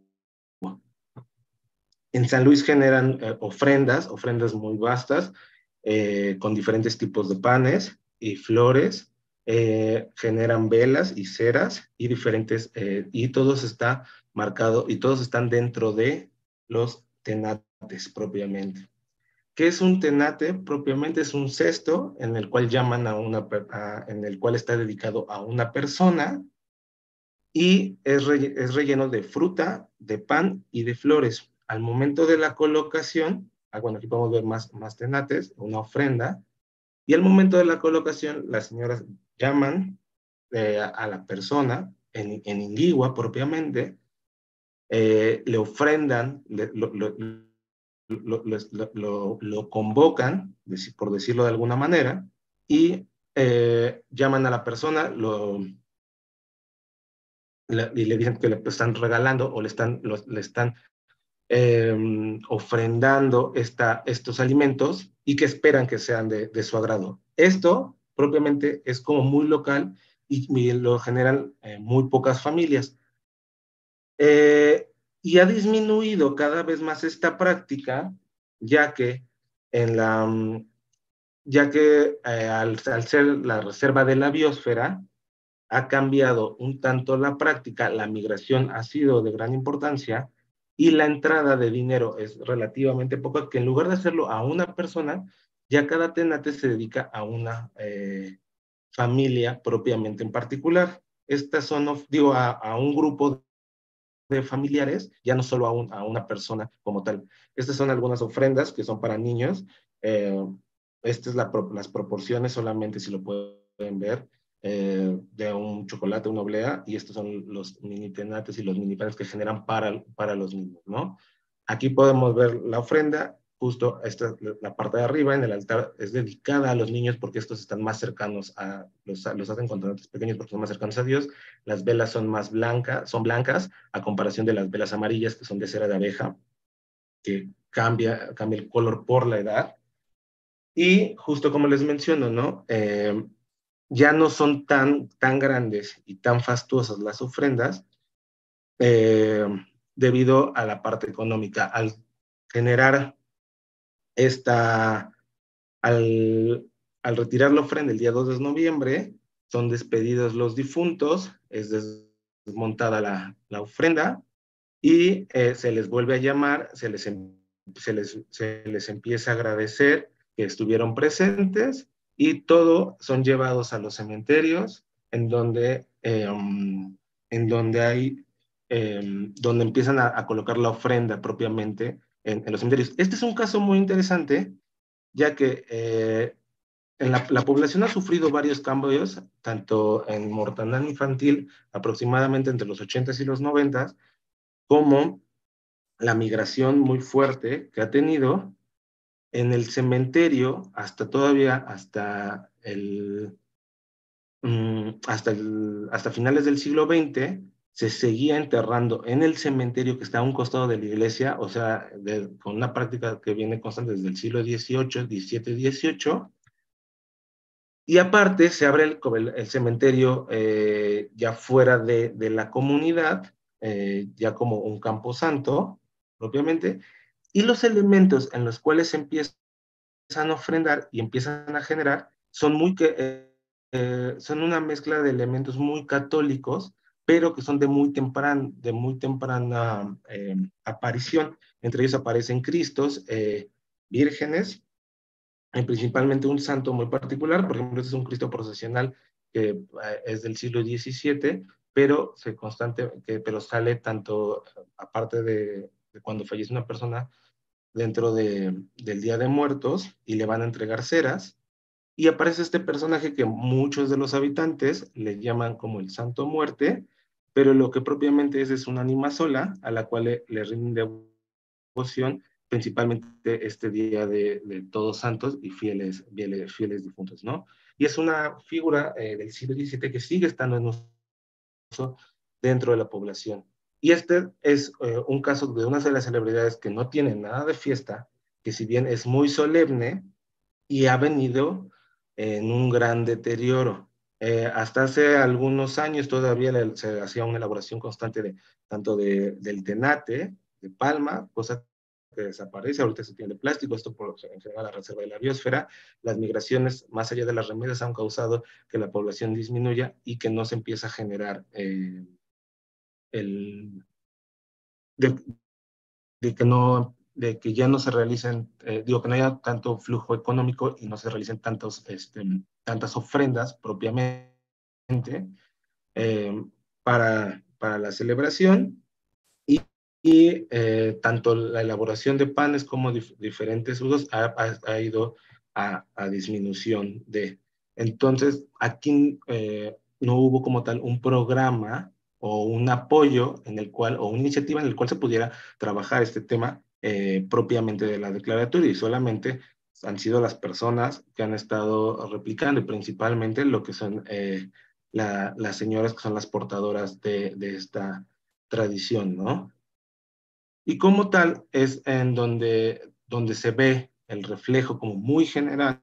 En San Luis generan eh, ofrendas, ofrendas muy vastas, eh, con diferentes tipos de panes y flores, eh, generan velas y ceras y diferentes, eh, y todo está marcado y todos están dentro de los tenates propiamente. ¿Qué es un tenate? Propiamente es un cesto en el cual llaman a una, a, en el cual está dedicado a una persona y es, re, es relleno de fruta, de pan y de flores. Al momento de la colocación, ah, bueno, aquí podemos ver más, más tenates, una ofrenda, y al momento de la colocación, las señoras llaman eh, a, a la persona en, en Indigua propiamente, eh, le ofrendan, le, lo, lo, lo, lo, lo, lo convocan, por decirlo de alguna manera, y eh, llaman a la persona, lo, le, y le dicen que le están regalando o le están, lo, le están eh, ofrendando esta, estos alimentos y que esperan que sean de, de su agrado. Esto propiamente es como muy local y, y lo generan eh, muy pocas familias. Eh, y ha disminuido cada vez más esta práctica, ya que en la, ya que eh, al, al ser la reserva de la biosfera, ha cambiado un tanto la práctica, la migración ha sido de gran importancia y la entrada de dinero es relativamente poca, que en lugar de hacerlo a una persona, ya cada tenate se dedica a una eh, familia propiamente en particular. Estas son, digo, a, a un grupo de familiares, ya no solo a, un, a una persona como tal. Estas son algunas ofrendas que son para niños. Eh, Estas es la, las proporciones solamente, si lo pueden ver, eh, de un chocolate, una oblea, y estos son los mini tenates y los mini panes que generan para, para los niños, ¿no? Aquí podemos ver la ofrenda, justo esta, la parte de arriba en el altar es dedicada a los niños porque estos están más cercanos a, los, los hacen con tenates pequeños porque son más cercanos a Dios. Las velas son más blancas, son blancas a comparación de las velas amarillas que son de cera de abeja, que cambia, cambia el color por la edad. Y justo como les menciono, ¿no? Eh, ya no son tan, tan grandes y tan fastuosas las ofrendas eh, debido a la parte económica. Al generar esta, al, al retirar la ofrenda el día dos de noviembre, son despedidos los difuntos, es desmontada la, la ofrenda y eh, se les vuelve a llamar, se les, se, les, se les empieza a agradecer que estuvieron presentes y todo son llevados a los cementerios en donde, eh, um, en donde hay, eh, donde empiezan a, a, colocar la ofrenda propiamente en, en los cementerios. Este es un caso muy interesante, ya que eh, en la, la, población ha sufrido varios cambios, tanto en mortandad infantil, aproximadamente entre los ochentas y los noventas, como la migración muy fuerte que ha tenido en el cementerio hasta todavía, hasta el, um, hasta, el, hasta finales del siglo veinte, se seguía enterrando en el cementerio que está a un costado de la iglesia, o sea, de, con una práctica que viene constante desde el siglo dieciocho, diecisiete, dieciocho, y aparte se abre el, el, el cementerio eh, ya fuera de, de la comunidad, eh, ya como un camposanto propiamente, y los elementos en los cuales se empiezan a ofrendar y empiezan a generar son, muy, eh, eh, son una mezcla de elementos muy católicos, pero que son de muy, tempran, de muy temprana eh, aparición. Entre ellos aparecen Cristos, eh, vírgenes, y principalmente un santo muy particular. Por ejemplo, este es un Cristo procesional que eh, es del siglo diecisiete, pero, se constante, que, pero sale tanto, aparte de, de cuando fallece una persona, dentro de, del Día de Muertos, y le van a entregar ceras, y aparece este personaje que muchos de los habitantes le llaman como el Santo Muerte, pero lo que propiamente es es una ánima sola a la cual le, le rinde devoción, principalmente este día de, de Todos Santos y fieles, fieles, fieles difuntos, ¿no? Y es una figura eh, del siglo diecisiete que sigue estando en uso dentro de la población. Y este es eh, un caso de una de las celebridades que no tiene nada de fiesta, que si bien es muy solemne y ha venido en un gran deterioro. Eh, hasta hace algunos años todavía le, se hacía una elaboración constante de tanto de, del tenate, de palma, cosa que desaparece, ahorita se tiene de plástico, esto por en general la reserva de la biosfera. Las migraciones más allá de las remesas han causado que la población disminuya y que no se empieza a generar eh, el, de, de que no, de que ya no se realicen, eh, digo, que no haya tanto flujo económico y no se realicen tantos, este, tantas ofrendas propiamente eh, para, para la celebración y, y eh, tanto la elaboración de panes como dif diferentes usos ha, ha, ha ido a, a, disminución de. Entonces, aquí eh, no hubo como tal un programa o un apoyo en el cual, o una iniciativa en el cual se pudiera trabajar este tema eh, propiamente de la declaratoria y solamente han sido las personas que han estado replicando y principalmente lo que son eh, la, las señoras que son las portadoras de, de esta tradición, ¿no? Y como tal es en donde, donde se ve el reflejo como muy general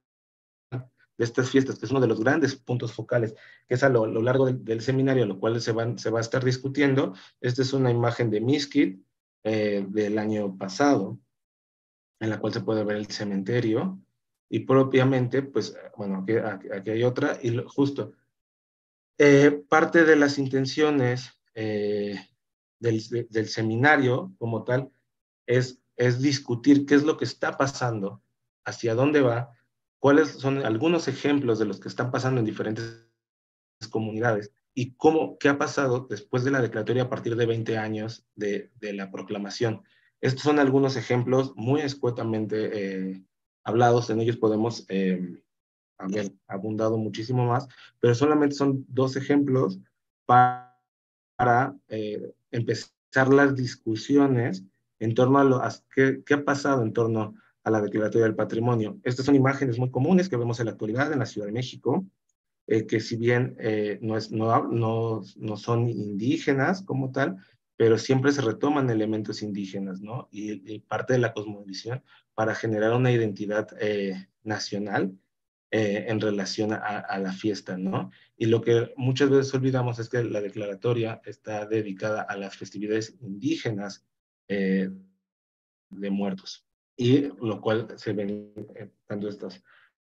de estas fiestas, que es uno de los grandes puntos focales, que es a lo, lo largo del, del, seminario, lo cual se, van, se va a estar discutiendo. Esta es una imagen de Miskit eh, del año pasado, en la cual se puede ver el cementerio, y propiamente, pues, bueno, aquí, aquí hay otra, y lo, justo, eh, parte de las intenciones eh, del, de, del seminario como tal es, es discutir qué es lo que está pasando, hacia dónde va, cuáles son algunos ejemplos de los que están pasando en diferentes comunidades y cómo, qué ha pasado después de la declaratoria a partir de veinte años de, de la proclamación. Estos son algunos ejemplos muy escuetamente eh, hablados, en ellos podemos eh, haber abundado muchísimo más, pero solamente son dos ejemplos para, para eh, empezar las discusiones en torno a, lo, a qué, qué ha pasado en torno a la Declaratoria del Patrimonio. Estas son imágenes muy comunes que vemos en la actualidad en la Ciudad de México, eh, que si bien eh, no, es, no, no, no son indígenas como tal, pero siempre se retoman elementos indígenas, ¿no? Y, y parte de la cosmovisión para generar una identidad eh, nacional eh, en relación a, a, la fiesta, ¿no? Y lo que muchas veces olvidamos es que la declaratoria está dedicada a las festividades indígenas eh, de muertos, y lo cual se ven eh, tanto estas.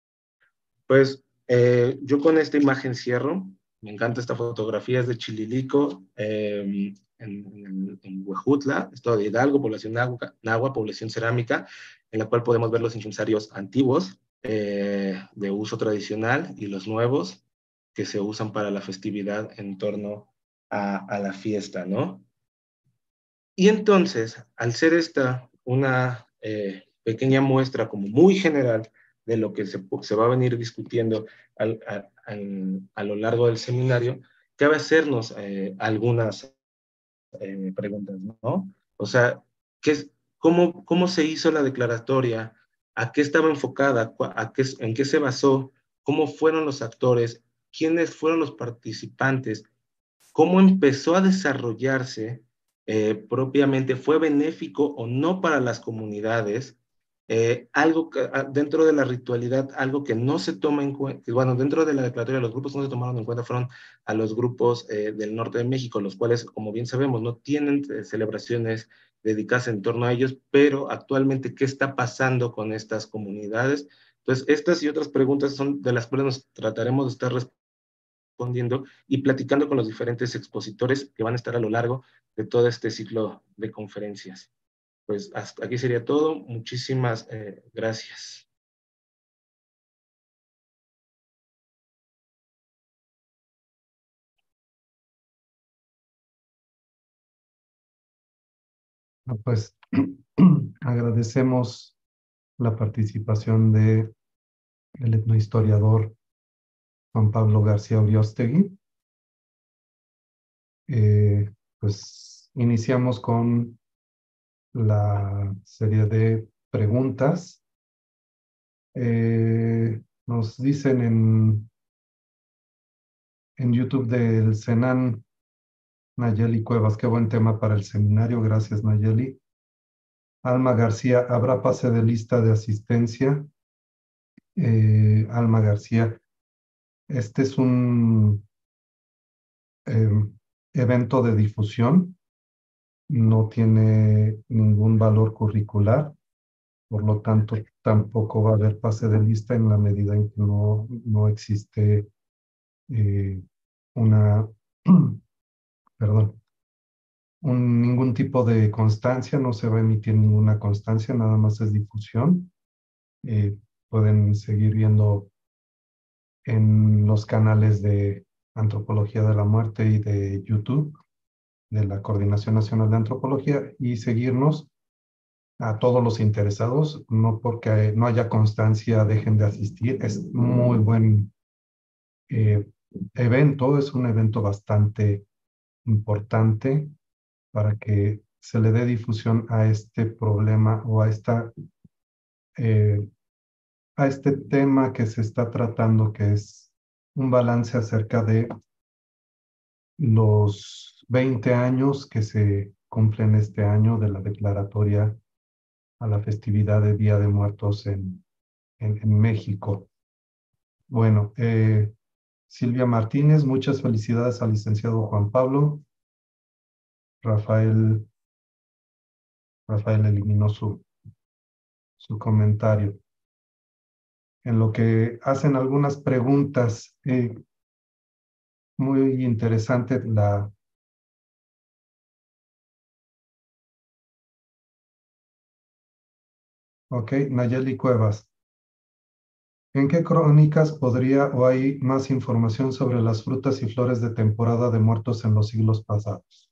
Pues eh, yo con esta imagen cierro. Me encanta esta fotografía, es de Chililico, eh, en, en, en Huejutla, estado de Hidalgo, población Nahua, Nahua, población cerámica, en la cual podemos ver los incensarios antiguos eh, de uso tradicional y los nuevos que se usan para la festividad en torno a, a la fiesta, ¿no? Y entonces, al ser esta una eh, pequeña muestra como muy general de lo que se, se va a venir discutiendo al, a, al, a lo largo del seminario, cabe hacernos eh, algunas eh, preguntas, ¿no? O sea, ¿qué es, cómo, ¿cómo se hizo la declaratoria? ¿A qué estaba enfocada? ¿A qué, ¿En qué se basó? ¿Cómo fueron los actores? ¿Quiénes fueron los participantes? ¿Cómo empezó a desarrollarse eh, propiamente? ¿Fue benéfico o no para las comunidades? Eh, algo que, dentro de la ritualidad, algo que no se toma en cuenta, bueno, dentro de la declaratoria, los grupos que no se tomaron en cuenta fueron a los grupos eh, del norte de México, los cuales, como bien sabemos, no tienen eh, celebraciones dedicadas en torno a ellos, pero actualmente, ¿qué está pasando con estas comunidades? Entonces, estas y otras preguntas son de las cuales nos trataremos de estar respondiendo respondiendo y platicando con los diferentes expositores que van a estar a lo largo de todo este ciclo de conferencias. Pues hasta aquí sería todo. Muchísimas eh, gracias. Pues agradecemos la participación de el etnohistoriador Juan Pablo García Uriostegui. Eh, pues iniciamos con la serie de preguntas. Eh, nos dicen en, en YouTube del Senan Nayeli Cuevas, qué buen tema para el seminario. Gracias, Nayeli. Alma García, ¿habrá pase de lista de asistencia? Eh, Alma García, este es un eh, evento de difusión, no tiene ningún valor curricular, por lo tanto tampoco va a haber pase de lista en la medida en que no, no existe eh, una, perdón, un, ningún tipo de constancia, no se va a emitir ninguna constancia, nada más es difusión. Eh, pueden seguir viendo en los canales de Antropología de la Muerte y de YouTube de la Coordinación Nacional de Antropología y seguirnos a todos los interesados, no porque no haya constancia dejen de asistir, es muy buen eh, evento, es un evento bastante importante para que se le dé difusión a este problema o a esta eh, a este tema que se está tratando, que es un balance acerca de los veinte años que se cumplen este año de la declaratoria a la festividad de Día de Muertos en, en, en México. Bueno, eh, Silvia Martínez, muchas felicidades al licenciado Juan Pablo. Rafael, Rafael eliminó su, su comentario. En lo que hacen algunas preguntas, eh, muy interesante la Ok, Nayeli Cuevas. ¿En qué crónicas podría o hay más información sobre las frutas y flores de temporada de muertos en los siglos pasados?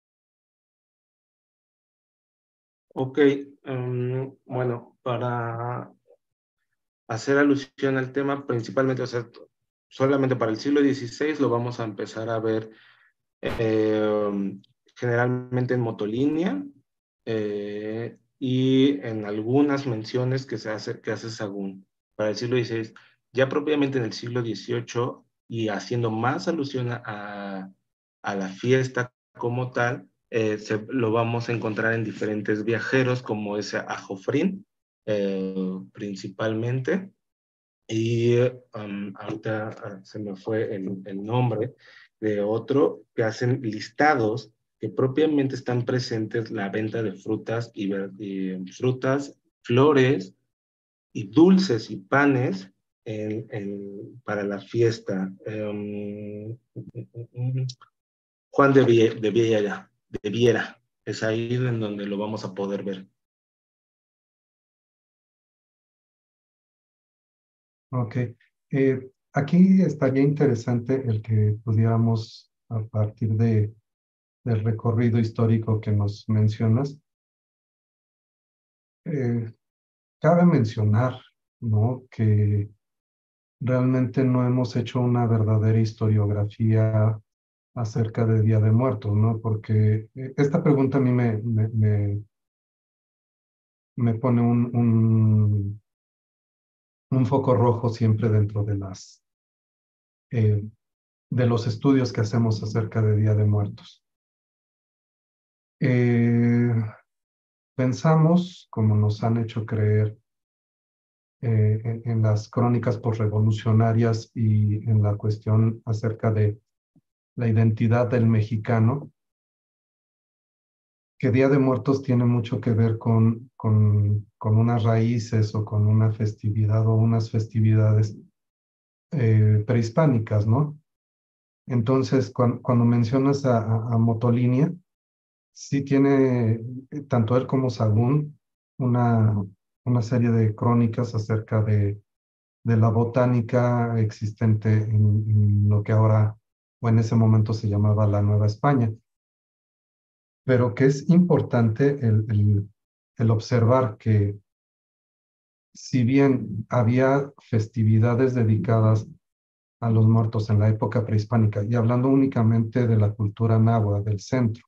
Ok, um, bueno, para hacer alusión al tema, principalmente, o sea, solamente para el siglo dieciséis lo vamos a empezar a ver eh, generalmente en motolínea eh, y en algunas menciones que, se hace, que hace Sagún. Para el siglo dieciséis, ya propiamente en el siglo dieciocho y haciendo más alusión a, a la fiesta como tal, eh, se, lo vamos a encontrar en diferentes viajeros como es Ajofrín, eh, principalmente. Y um, ahorita uh, se me fue el, el nombre de otro que hacen listados que propiamente están presentes la venta de frutas y, y frutas, flores y dulces y panes en, en, para la fiesta. Um, Juan de, Vie, de Viera, de Viera, es ahí en donde lo vamos a poder ver. Ok. Eh, aquí estaría interesante el que pudiéramos, a partir de, del recorrido histórico que nos mencionas, eh, cabe mencionar, ¿no?, que realmente no hemos hecho una verdadera historiografía acerca de Día de Muertos, ¿no? Porque esta pregunta a mí me, me, me, me pone un, un, un foco rojo siempre dentro de las eh, de los estudios que hacemos acerca de Día de Muertos. Eh, pensamos, como nos han hecho creer eh, en, en las crónicas posrevolucionarias y en la cuestión acerca de la identidad del mexicano, que Día de Muertos tiene mucho que ver con, con, con unas raíces o con una festividad o unas festividades eh, prehispánicas, ¿no? Entonces, cuando, cuando mencionas a, a, a Motolinia, sí tiene, eh, tanto él como Sagún, una, una serie de crónicas acerca de, de la botánica existente en, en lo que ahora, o en ese momento se llamaba la Nueva España. Pero que es importante el, el, el observar que si bien había festividades dedicadas a los muertos en la época prehispánica, y hablando únicamente de la cultura náhuatl del centro,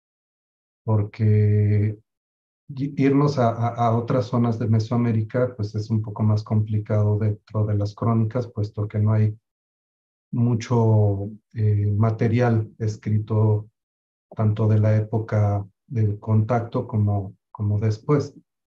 porque irnos a, a, a otras zonas de Mesoamérica, pues es un poco más complicado dentro de las crónicas, puesto que no hay mucho eh, material escrito tanto de la época del contacto como, como después.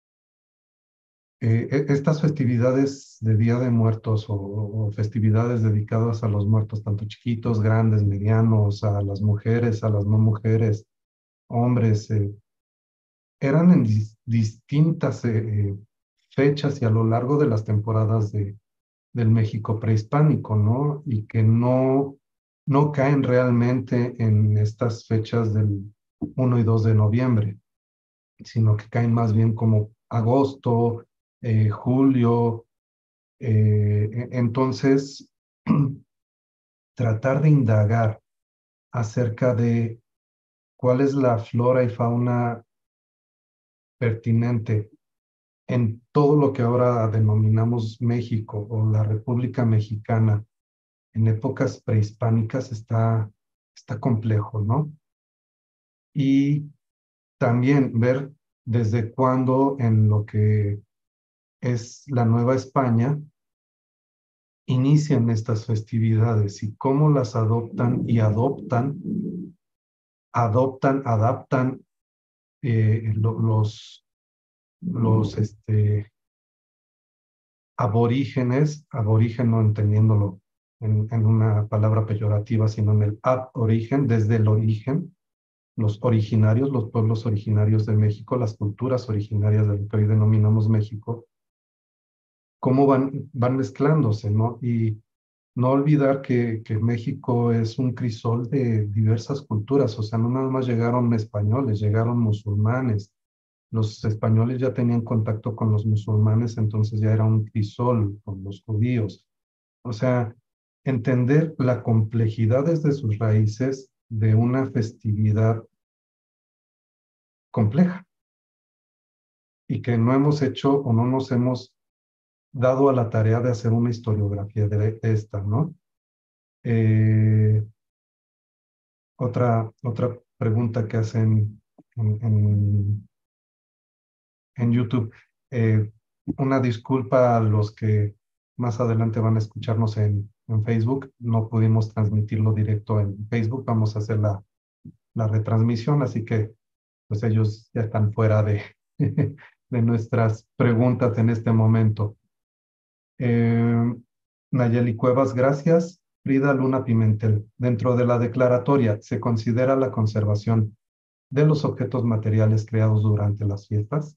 Eh, e- estas festividades de Día de Muertos o, o festividades dedicadas a los muertos, tanto chiquitos, grandes, medianos, a las mujeres, a las no mujeres, hombres, eh, eran en dis- distintas eh, eh, fechas y a lo largo de las temporadas de, del México prehispánico, ¿no? Y que no, no caen realmente en estas fechas del uno y dos de noviembre, sino que caen más bien como agosto, eh, julio. Eh, e- entonces, tratar de indagar acerca de cuál es la flora y fauna pertinente en todo lo que ahora denominamos México o la República Mexicana en épocas prehispánicas está, está complejo, ¿no? Y también ver desde cuándo en lo que es la Nueva España inician estas festividades y cómo las adoptan y adoptan, adoptan, adaptan eh, lo- los, los este, aborígenes, aborigen no entendiéndolo en, en una palabra peyorativa, sino en el aborigen, desde el origen, los originarios, los pueblos originarios de México, las culturas originarias de lo que hoy denominamos México, cómo van, van mezclándose, ¿no? Y no olvidar que, que México es un crisol de diversas culturas, o sea, no nada más llegaron españoles, llegaron musulmanes. Los españoles ya tenían contacto con los musulmanes, entonces ya era un crisol con los judíos. O sea, entender la complejidad desde sus raíces de una festividad compleja y que no hemos hecho o no nos hemos dado a la tarea de hacer una historiografía de esta, ¿no? Eh, otra, otra pregunta que hacen en, en, en YouTube. Eh, una disculpa a los que más adelante van a escucharnos en, en Facebook. No pudimos transmitirlo directo en Facebook. Vamos a hacer la, la retransmisión, así que pues ellos ya están fuera de, de nuestras preguntas en este momento. Eh, Nayeli Cuevas, gracias. Frida Luna Pimentel. Dentro de la declaratoria, ¿se considera la conservación de los objetos materiales creados durante las fiestas?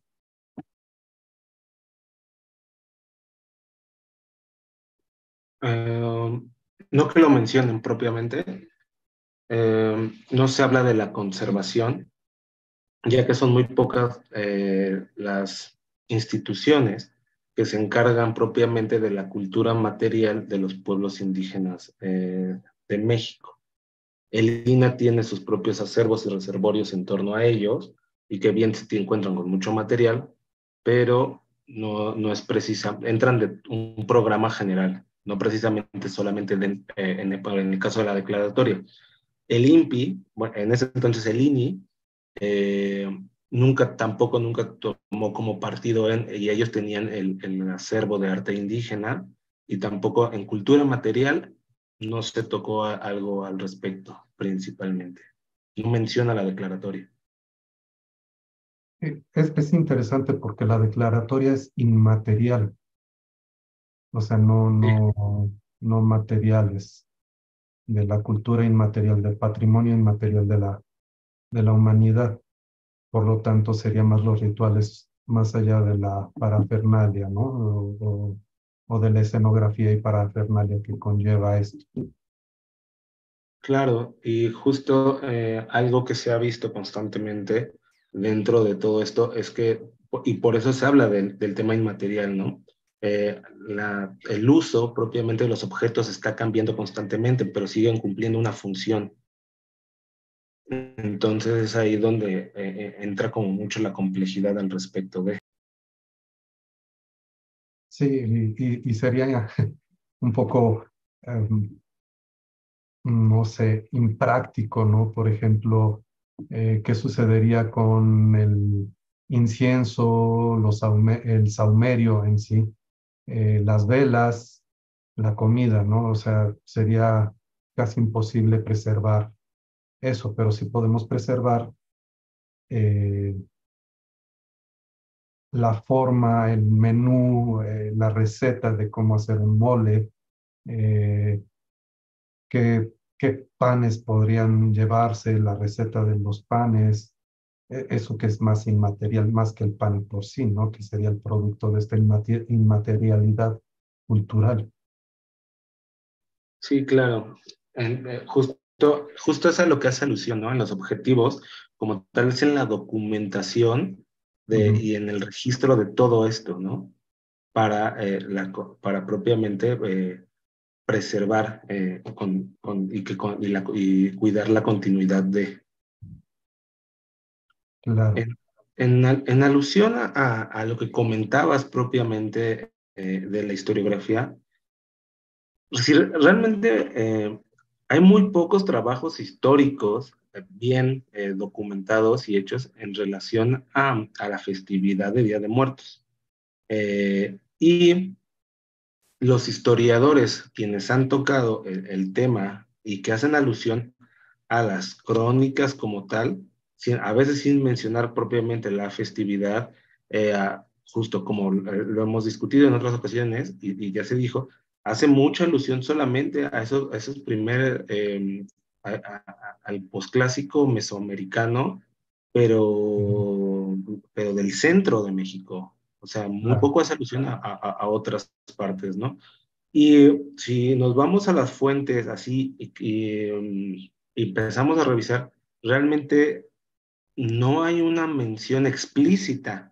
Eh, no que lo mencionen propiamente, eh, no se habla de la conservación, ya que son muy pocas eh, las instituciones que se encargan propiamente de la cultura material de los pueblos indígenas eh, de México. El I N A H tiene sus propios acervos y reservorios en torno a ellos, y que bien se encuentran con mucho material, pero no, no es precisa, entran de un programa general, no precisamente solamente de, eh, en, el, en el caso de la declaratoria. El I N P I, bueno, en ese entonces el I N I, eh, nunca, tampoco nunca tomó como partido en, y ellos tenían el, el acervo de arte indígena, y tampoco en cultura material no se tocó a, algo al respecto, principalmente. No menciona la declaratoria. Eh, Es, es interesante porque la declaratoria es inmaterial, o sea, no, Sí. no, no materiales, de la cultura inmaterial, del patrimonio inmaterial de la, de la humanidad. Por lo tanto, serían más los rituales más allá de la parafernalia, ¿no? O, o, o de la escenografía y parafernalia que conlleva esto. Claro, y justo eh, algo que se ha visto constantemente dentro de todo esto es que, y por eso se habla del, del tema inmaterial, ¿no? Eh, la, el uso propiamente de los objetos está cambiando constantemente, pero siguen cumpliendo una función. Entonces es ahí donde eh, eh, entra como mucho la complejidad al respecto de. Sí, y, y, y sería un poco, um, no sé, impráctico, ¿no? Por ejemplo, eh, ¿qué sucedería con el incienso, los saume- el saumerio en sí, eh, las velas, la comida, ¿no? O sea, sería casi imposible preservar eso, pero sí podemos preservar eh, la forma, el menú, eh, la receta de cómo hacer un mole, eh, qué, qué panes podrían llevarse, la receta de los panes, eh, eso que es más inmaterial, más que el pan por sí, ¿no? Que sería el producto de esta inmate- inmaterialidad cultural. Sí, claro. En- eh, justo, justo es a lo que hace alusión, ¿no? En los objetivos, como tal vez en la documentación de, Ujú. y en el registro de todo esto, ¿no? Para, eh, la, co- para propiamente eh, preservar eh, con, con- y, que, con- y, la- y cuidar la continuidad de. Claro. En, en, al- en alusión a, a lo que comentabas propiamente eh, de la historiografía, sí, realmente eh, hay muy pocos trabajos históricos eh, bien eh, documentados y hechos en relación a, a la festividad de Día de Muertos. Eh, y los historiadores, quienes han tocado el, el tema y que hacen alusión a las crónicas como tal, sin- a veces sin mencionar propiamente la festividad, eh, a- justo como eh, lo hemos discutido en otras ocasiones y, y ya se dijo, hace mucha alusión solamente a esos, a esos primer, eh, a- a- a- al posclásico mesoamericano, Ujú. pero, pero del centro de México. O sea, muy Claro. poco hace alusión a, a- a otras partes, ¿no? Y si nos vamos a las fuentes así y, y, um, y empezamos a revisar, realmente no hay una mención explícita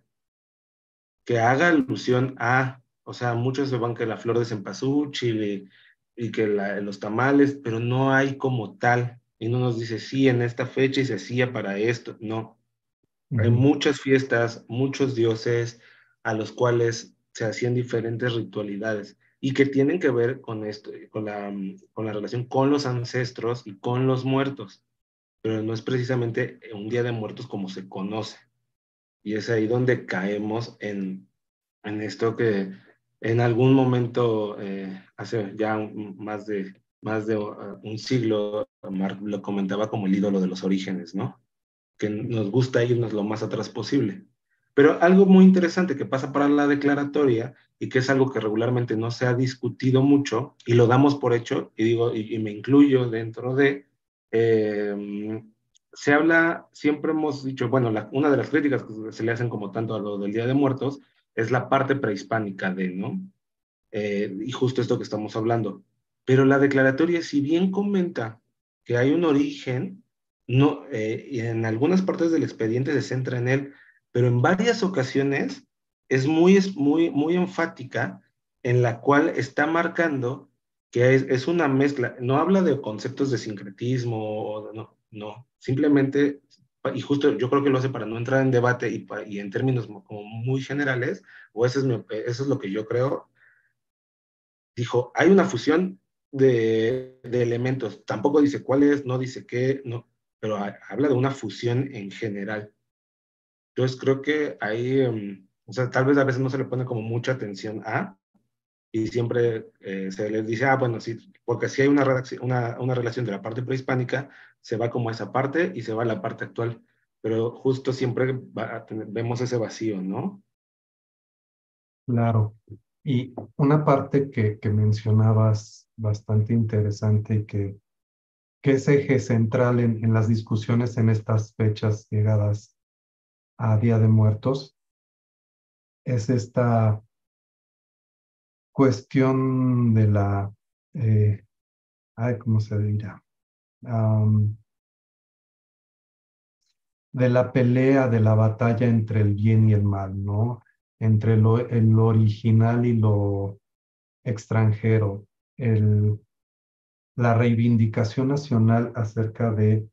que haga alusión a, o sea, muchos se van que la flor de cempasúchil y, y que la- los tamales, pero no hay como tal. Y no nos dice, sí, en esta fecha y se hacía para esto. No, hay Ujú. muchas fiestas, muchos dioses a los cuales se hacían diferentes ritualidades y que tienen que ver con esto, con la, mm, con la relación con los ancestros y con los muertos, pero no es precisamente un día de muertos como se conoce. Y es ahí donde caemos en, en esto que en algún momento, eh, hace ya un- más de, más de uh, un siglo, Mark lo comentaba como el ídolo de los orígenes, ¿no? Que nos gusta irnos lo más atrás posible. Pero algo muy interesante que pasa para la declaratoria y que es algo que regularmente no se ha discutido mucho y lo damos por hecho, y digo, y, y me incluyo dentro de, eh, se habla, siempre hemos dicho, bueno, la, una de las críticas que se le hacen como tanto a lo del Día de Muertos es la parte prehispánica de, ¿no? Eh, y justo esto que estamos hablando. Pero la declaratoria, si bien comenta que hay un origen, no, eh, y en algunas partes del expediente se centra en él, pero en varias ocasiones es muy, es muy, muy enfática en la cual está marcando que es, es una mezcla, no habla de conceptos de sincretismo, o no, no, simplemente, y justo yo creo que lo hace para no entrar en debate y, pa- y en términos como muy generales, o eso es, mi- eso es lo que yo creo, dijo, hay una fusión de, de elementos. Tampoco dice cuál es, no dice qué, no, pero ha- habla de una fusión en general. Entonces creo que ahí, um, o sea, tal vez a veces no se le pone como mucha atención a, y siempre eh, se les dice, ah, bueno, sí, porque si hay una, redacción- una, una relación de la parte prehispánica, se va como a esa parte y se va a la parte actual. Pero justo siempre va a tener- vemos ese vacío, ¿no? Claro. Y una parte que, que mencionabas bastante interesante y que, que es eje central en, en las discusiones en estas fechas llegadas a Día de Muertos es esta cuestión de la, eh, ay, ¿cómo se dirá? Am, de la pelea, de la batalla entre el bien y el mal, ¿no? Entre lo, el- lo original y lo extranjero, el, la reivindicación nacional acerca de,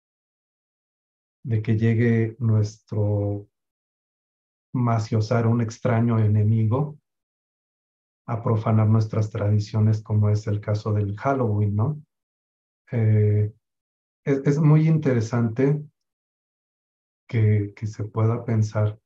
de que llegue nuestro maciosar, un extraño enemigo, a profanar nuestras tradiciones, como es el caso del Halloween, ¿no? Eh, es, es muy interesante que, que se pueda pensar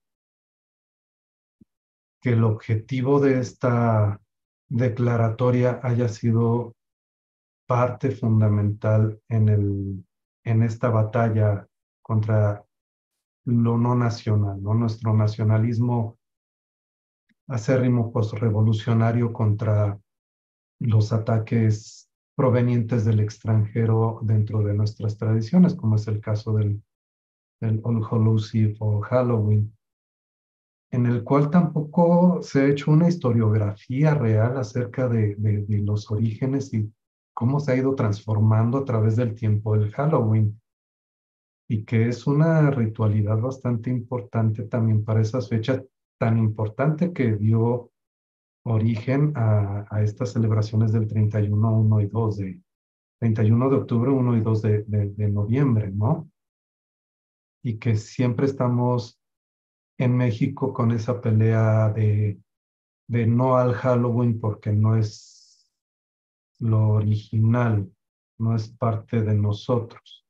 que el objetivo de esta declaratoria haya sido parte fundamental en el en esta batalla contra lo no nacional, ¿no? Nuestro nacionalismo acérrimo postrevolucionario contra los ataques provenientes del extranjero dentro de nuestras tradiciones, como es el caso del, del All Hallows Eve o Halloween, en el cual tampoco se ha hecho una historiografía real acerca de, de, de los orígenes y cómo se ha ido transformando a través del tiempo el Halloween, y que es una ritualidad bastante importante también para esas fechas, tan importante que dio origen a, a estas celebraciones del treinta y uno, uno y dos de treinta y uno de octubre, uno y dos de, de, de noviembre, ¿no? Y que siempre estamos en México con esa pelea de, de no al Halloween porque no es lo original, no es parte de nosotros.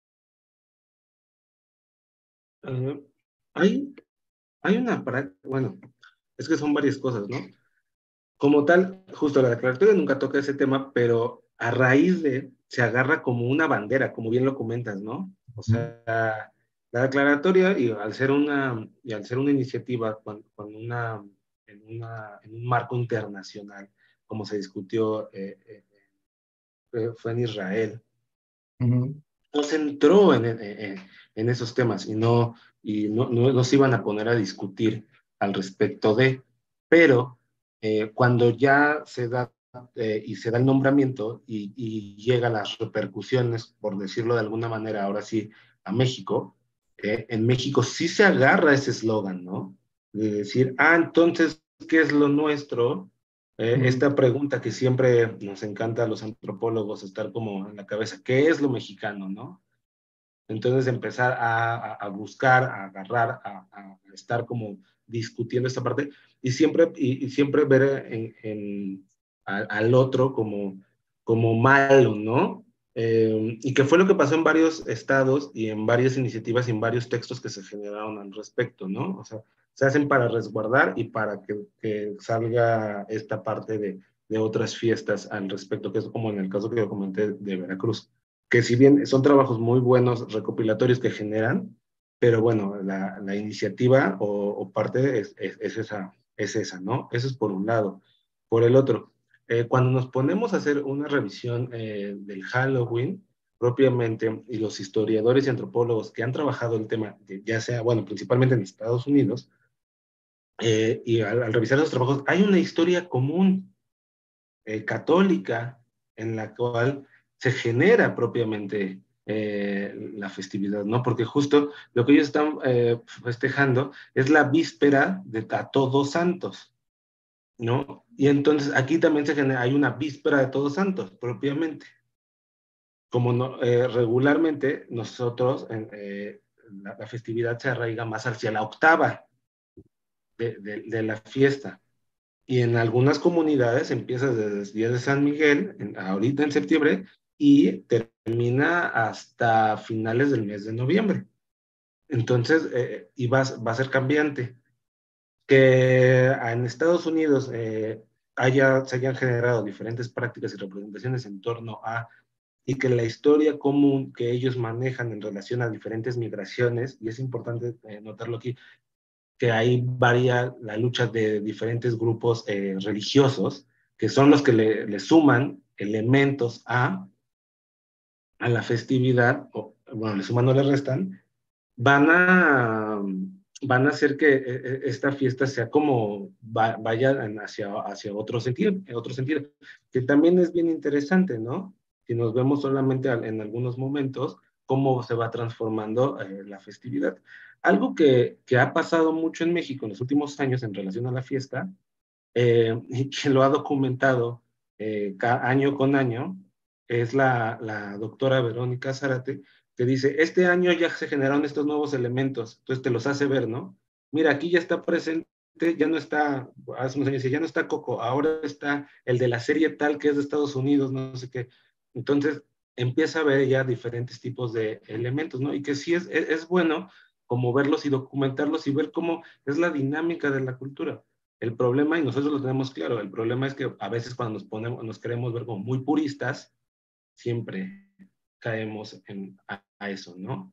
Uh, hay, hay una práctica, bueno, es que son varias cosas, ¿no? Como tal, justo la declaratoria nunca toca ese tema, pero a raíz de, se agarra como una bandera, como bien lo comentas, ¿no? O sea, la declaratoria, y al ser una, y al ser una iniciativa con, con una, en, una, en un marco internacional, como se discutió, eh, eh, fue en Israel, Uh-huh. no se entró en, en, en esos temas y, no, y no, no, no se iban a poner a discutir al respecto de, pero eh, cuando ya se da eh, y se da el nombramiento y, y llega las repercusiones, por decirlo de alguna manera, ahora sí, a México, eh, en México sí se agarra ese eslogan, ¿no? De decir, ah, entonces, ¿qué es lo nuestro? Eh, Uh-huh. esta pregunta que siempre nos encanta a los antropólogos estar como en la cabeza, ¿qué es lo mexicano, no? Entonces empezar a, a, a buscar, a agarrar, a, a, estar como discutiendo esta parte y siempre, y, y siempre ver en, en, a, al otro como, como malo, ¿no? Eh, y que fue lo que pasó en varios estados y en varias iniciativas y en varios textos que se generaron al respecto, ¿no? O sea, se hacen para resguardar y para que, que salga esta parte de, de otras fiestas al respecto, que es como en el caso que yo comenté de Veracruz, que si bien son trabajos muy buenos, recopilatorios que generan, pero bueno, la, la iniciativa o, o parte es, es, es, esa, es esa, ¿no? Eso es por un lado. Por el otro, eh, cuando nos ponemos a hacer una revisión eh, del Halloween propiamente, y los historiadores y antropólogos que han trabajado el tema, ya sea, bueno, principalmente en Estados Unidos, eh, y al, al revisar los trabajos, hay una historia común eh, católica en la cual se genera propiamente eh, la festividad, ¿no? Porque justo lo que ellos están eh, festejando es la víspera de a Todos Santos, ¿no? Y entonces aquí también se genera, hay una víspera de Todos Santos propiamente. Como no, eh, regularmente nosotros, eh, la, la, festividad se arraiga más hacia la octava de, de, de la fiesta. Y en algunas comunidades empieza desde el día de San Miguel, en, ahorita en septiembre, y termina hasta finales del mes de noviembre. Entonces, eh, y va, va a ser cambiante. Que en Estados Unidos eh, haya, se hayan generado diferentes prácticas y representaciones en torno a, y que la historia común que ellos manejan en relación a diferentes migraciones, y es importante eh, notarlo aquí, que hay varia la lucha de diferentes grupos eh, religiosos, que son los que le, le suman elementos a, a la festividad, o bueno, le suman o le restan, van a, van a hacer que esta fiesta sea como va, vaya hacia, hacia otro sentido, otro sentido, que también es bien interesante, ¿no? Si nos vemos solamente en algunos momentos, cómo se va transformando eh, la festividad. Algo que, que, ha pasado mucho en México en los últimos años en relación a la fiesta, eh, y que lo ha documentado eh, año con año, es la, la doctora Verónica Zárate, que dice, este año ya se generaron estos nuevos elementos, entonces te los hace ver, ¿no? Mira, aquí ya está presente, ya no está, hace unos años ya no está Coco, ahora está el de la serie tal que es de Estados Unidos, no sé qué. Entonces empieza a ver ya diferentes tipos de elementos, ¿no? Y que sí es, es, es bueno como verlos y documentarlos y ver cómo es la dinámica de la cultura. El problema, y nosotros lo tenemos claro, el problema es que a veces cuando nos ponemos, nos queremos ver como muy puristas, siempre caemos en a eso, ¿no?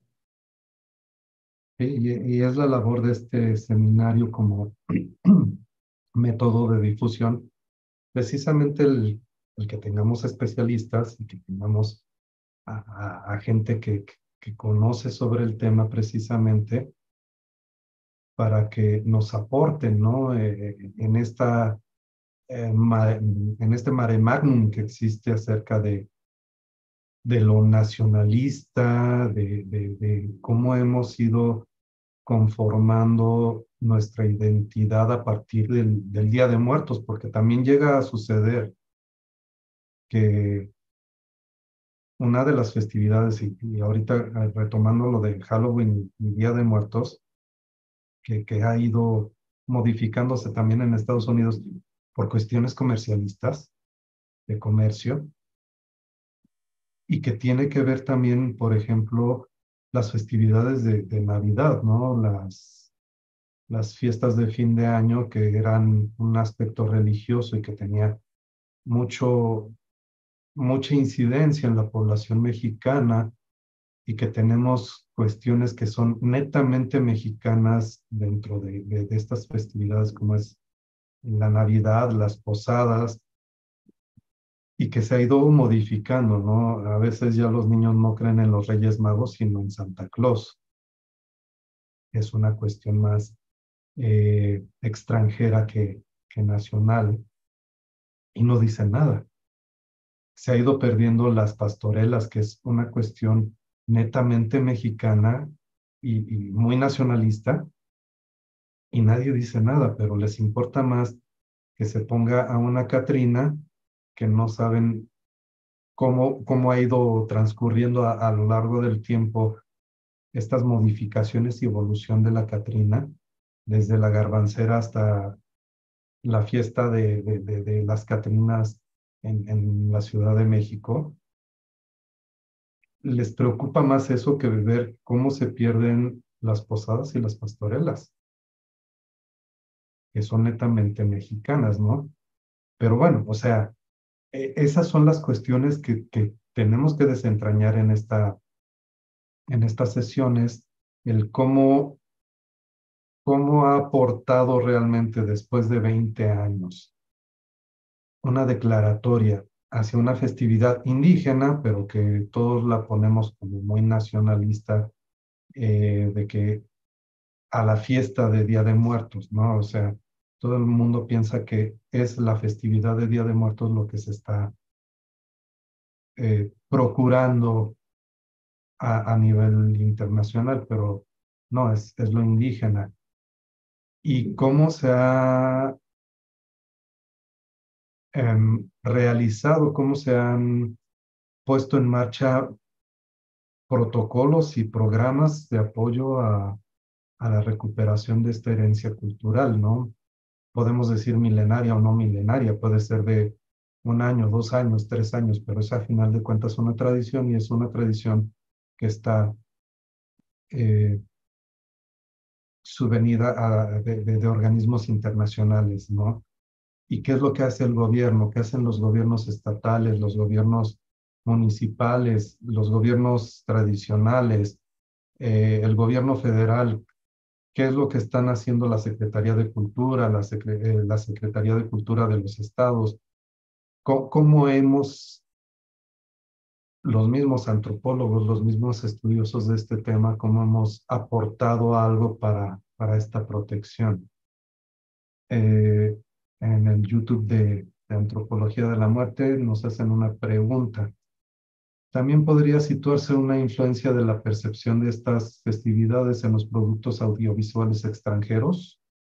Y, y es la labor de este seminario como método de difusión, precisamente el, el que tengamos especialistas y que tengamos a, a, a gente que, que conoce sobre el tema precisamente para que nos aporten, ¿no? Eh, en esta, eh, ma- en este mare magnum que existe acerca de, de lo nacionalista, de, de, de cómo hemos ido conformando nuestra identidad a partir del, del Día de Muertos, porque también llega a suceder que una de las festividades, y, y ahorita eh, retomando lo de Halloween y Día de Muertos, que, que ha ido modificándose también en Estados Unidos por cuestiones comercialistas, de comercio, y que tiene que ver también, por ejemplo, las festividades de, de Navidad, ¿no? Las, las fiestas de fin de año que eran un aspecto religioso y que tenía mucho, mucha incidencia en la población mexicana y que tenemos cuestiones que son netamente mexicanas dentro de, de, de estas festividades como es la Navidad, las posadas, y que se ha ido modificando, ¿no? A veces ya los niños no creen en los Reyes Magos, sino en Santa Claus. Es una cuestión más eh, extranjera que, que nacional y no dicen nada. Se ha ido perdiendo las pastorelas, que es una cuestión netamente mexicana y, y muy nacionalista, y nadie dice nada, pero les importa más que se ponga a una Catrina que no saben cómo, cómo ha ido transcurriendo a, a lo largo del tiempo estas modificaciones y evolución de la Catrina, desde la garbancera hasta la fiesta de, de, de, de las Catrinas en, en la Ciudad de México. Les preocupa más eso que ver cómo se pierden las posadas y las pastorelas, que son netamente mexicanas, ¿no? Pero bueno, o sea, eh, esas son las cuestiones que, que tenemos que desentrañar en, esta, en estas sesiones, el cómo, cómo ha aportado realmente después de veinte años una declaratoria hacia una festividad indígena, pero que todos la ponemos como muy nacionalista, eh, de que a la fiesta de Día de Muertos, ¿no? O sea, todo el mundo piensa que es la festividad de Día de Muertos lo que se está eh, procurando a, a nivel internacional, pero no, es, es lo indígena. Y cómo se ha em, realizado, cómo se han puesto en marcha protocolos y programas de apoyo a, a la recuperación de esta herencia cultural, ¿no? Podemos decir milenaria o no milenaria, puede ser de un año, dos años, tres años, pero es a final de cuentas una tradición y es una tradición que está eh, subvenida a, de, de, de organismos internacionales, ¿no? ¿Y qué es lo que hace el gobierno? ¿Qué hacen los gobiernos estatales, los gobiernos municipales, los gobiernos tradicionales, eh, el gobierno federal? ¿Qué es lo que están haciendo la Secretaría de Cultura, la, Secre eh, la Secretaría de Cultura de los estados? ¿Cómo, cómo hemos, los mismos antropólogos, los mismos estudiosos de este tema, cómo hemos aportado algo para, para esta protección? Eh, en el YouTube de, de Antropología de la Muerte nos hacen una pregunta. También podría situarse una influencia de la percepción de estas festividades en los productos audiovisuales extranjeros.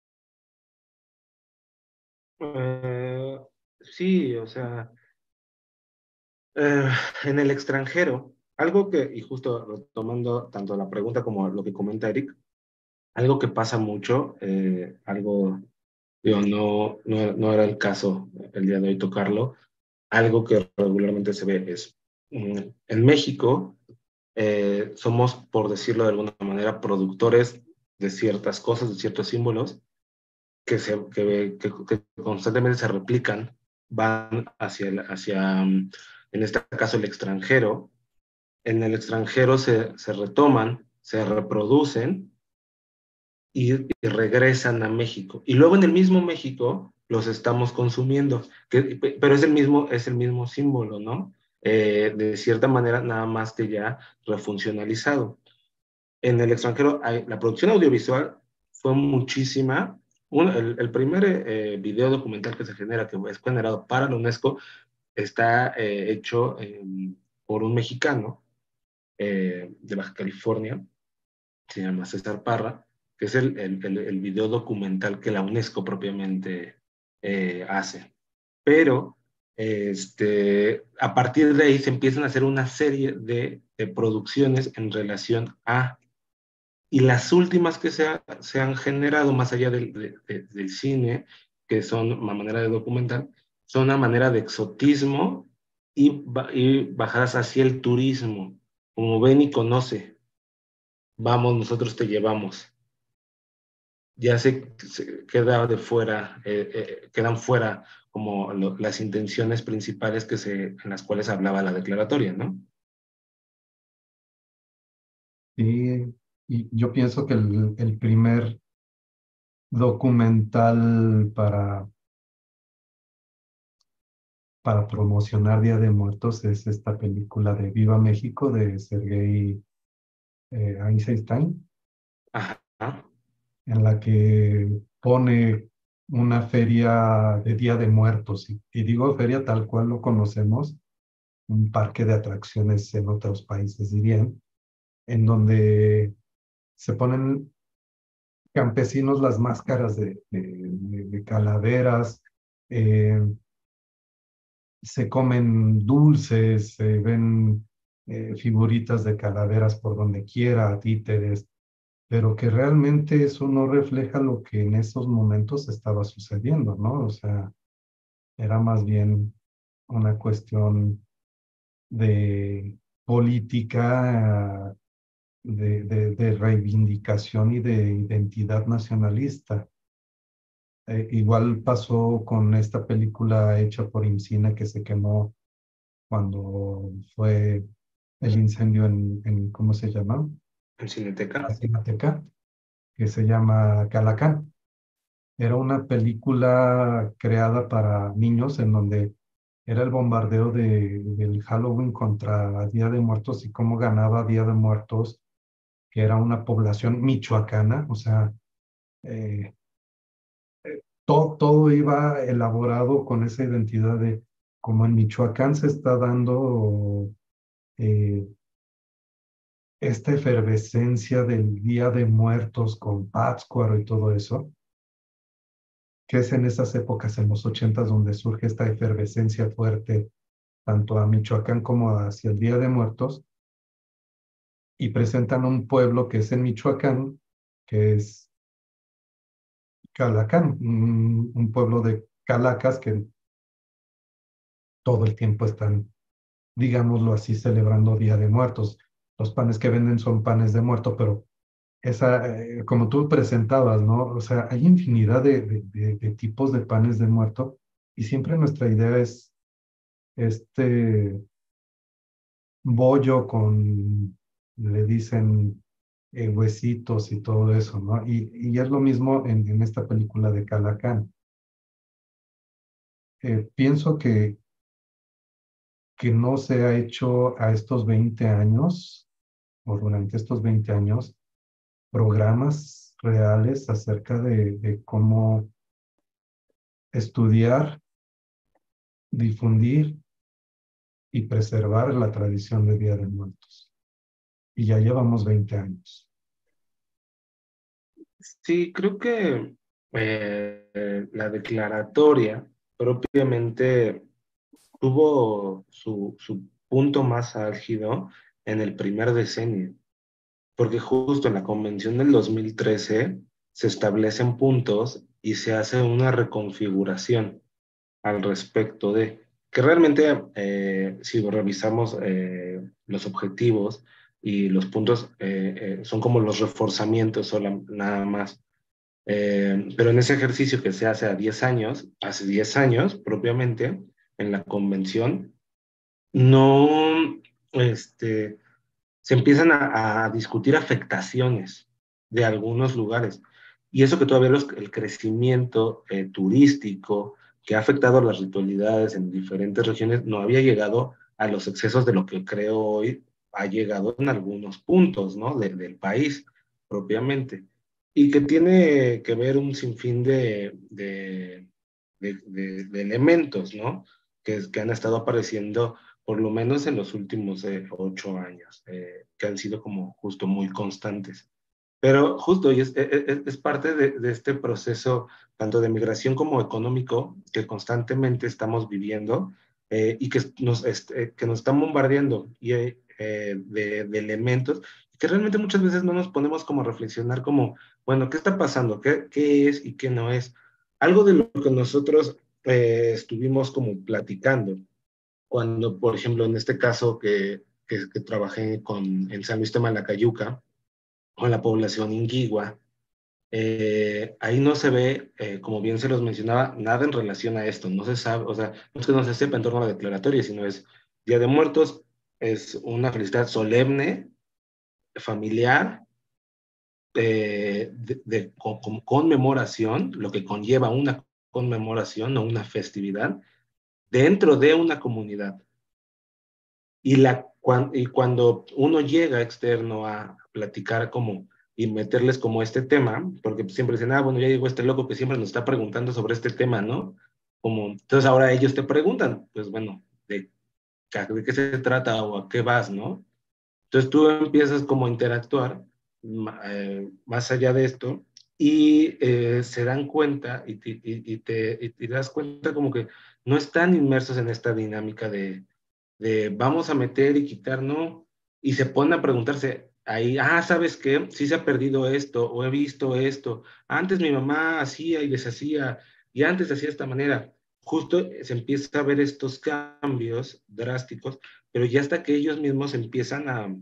Eh, sí, o sea, eh, en el extranjero, algo que, y justo retomando tanto la pregunta como lo que comenta Eric, algo que pasa mucho, eh, algo, digo, no, no, no era el caso el día de hoy tocarlo, algo que regularmente se ve es, mm, en México, eh, somos, por decirlo de alguna manera, productores de ciertas cosas, de ciertos símbolos, que, se, que, que, que constantemente se replican, van hacia, el, hacia, mm, en este caso, el extranjero, en el extranjero se, se retoman, se reproducen y, y regresan a México. Y luego en el mismo México los estamos consumiendo, que, pero es el mismo, es el mismo símbolo, ¿no? Eh, de cierta manera, nada más que ya refuncionalizado. En el extranjero hay, la producción audiovisual fue muchísima. Un, el, el primer eh, video documental que se genera, que es generado para la UNESCO, está eh, hecho eh, por un mexicano eh, de Baja California, se llama César Parra, que es el, el, el, el video documental que la UNESCO propiamente eh, hace. Pero este, a partir de ahí se empiezan a hacer una serie de, de producciones en relación a, y las últimas que se, ha, se han generado más allá del, de, de, del cine, que son una manera de documental, son una manera de exotismo y, y bajadas hacia el turismo, como ven y conoce, vamos, nosotros te llevamos. Ya se, se queda de fuera, eh, eh, quedan fuera como lo, las intenciones principales que se, en las cuales hablaba la declaratoria, ¿no? Y, y yo pienso que el, el primer documental para, para promocionar Día de Muertos es esta película de Viva México de Sergei eh, Eisenstein, Ajá. en la que pone una feria de Día de Muertos. Y, y digo feria tal cual lo conocemos, un parque de atracciones en otros países, dirían, en donde se ponen campesinos las máscaras de, de, de, de calaveras, eh, se comen dulces, se ven eh, figuritas de calaveras por donde quiera, títeres, pero que realmente eso no refleja lo que en esos momentos estaba sucediendo, ¿no? O sea, era más bien una cuestión de política, de, de, de reivindicación y de identidad nacionalista. Eh, igual pasó con esta película hecha por IMCINE que se quemó cuando fue el incendio en, en ¿cómo se llama? En Cineteca. La Cineteca, que se llama Calacán. Era una película creada para niños en donde era el bombardeo de, del Halloween contra Día de Muertos y cómo ganaba Día de Muertos, que era una población michoacana, o sea, eh, todo, todo iba elaborado con esa identidad de como en Michoacán se está dando eh, esta efervescencia del Día de Muertos con Pátzcuaro y todo eso, que es en esas épocas, en los ochentas, donde surge esta efervescencia fuerte, tanto a Michoacán como hacia el Día de Muertos, y presentan un pueblo que es en Michoacán, que es Calacán, un, un pueblo de calacas que todo el tiempo están, digámoslo así, celebrando Día de Muertos. Los panes que venden son panes de muerto, pero esa, eh, como tú presentabas, ¿no? O sea, hay infinidad de, de, de, de tipos de panes de muerto y siempre nuestra idea es este bollo con, le dicen, eh, huesitos y todo eso, ¿no? Y, y es lo mismo en, en esta película de Calacán. Eh, pienso que, que no se ha hecho a estos veinte años, o durante estos veinte años, programas reales acerca de, de cómo estudiar, difundir y preservar la tradición de Día de Muertos. Y ya llevamos veinte años. Sí, creo que eh, la declaratoria propiamente tuvo su, su punto más álgido en el primer decenio, porque justo en la convención del dos mil trece se establecen puntos y se hace una reconfiguración al respecto de que realmente eh, si revisamos eh, los objetivos y los puntos eh, eh, son como los reforzamientos sola, nada más. Eh, pero en ese ejercicio que se hace a diez años, hace diez años propiamente, en la convención, no, este, se empiezan a, a discutir afectaciones de algunos lugares. Y eso que todavía los, el crecimiento eh, turístico que ha afectado las ritualidades en diferentes regiones no había llegado a los excesos de lo que creo hoy ha llegado en algunos puntos, ¿no? De, del país propiamente. Y que tiene que ver un sinfín de, de, de, de, de elementos, ¿no? Que, que han estado apareciendo por lo menos en los últimos eh, ocho años, eh, que han sido como justo muy constantes. Pero justo, y es, es, es parte de, de, este proceso, tanto de migración como económico, que constantemente estamos viviendo eh, y que nos, este, que nos están bombardeando y, eh, de, de elementos que realmente muchas veces no nos ponemos como a reflexionar como, bueno, ¿qué está pasando? ¿Qué, qué es y qué no es? Algo de lo que nosotros eh, estuvimos como platicando cuando, por ejemplo, en este caso que, que, que trabajé con, en San Luis de Malacayuca, con la población inguigua, eh, ahí no se ve, eh, como bien se los mencionaba, nada en relación a esto. No se sabe, o sea, no es que no se sepa en torno a la declaratoria, sino es Día de Muertos, es una felicidad solemne, familiar, eh, de, de con, con conmemoración, lo que conlleva una conmemoración o una festividad dentro de una comunidad. Y, la, cuan, y cuando uno llega externo a platicar como y meterles como este tema, porque siempre dicen, ah, bueno, ya llegó este loco que siempre nos está preguntando sobre este tema, ¿no? Como, entonces ahora ellos te preguntan, pues bueno, ¿de, de qué se trata o a qué vas, no? Entonces tú empiezas como a interactuar eh, más allá de esto y eh, se dan cuenta y te, y, y, te, y te das cuenta como que no están inmersos en esta dinámica de de vamos a meter y quitar, no, y se ponen a preguntarse ahí, ah, ¿sabes qué? Sí se ha perdido esto, o he visto esto, antes mi mamá hacía y deshacía, y antes hacía de esta manera. Justo se empieza a ver estos cambios drásticos, pero ya hasta que ellos mismos empiezan a,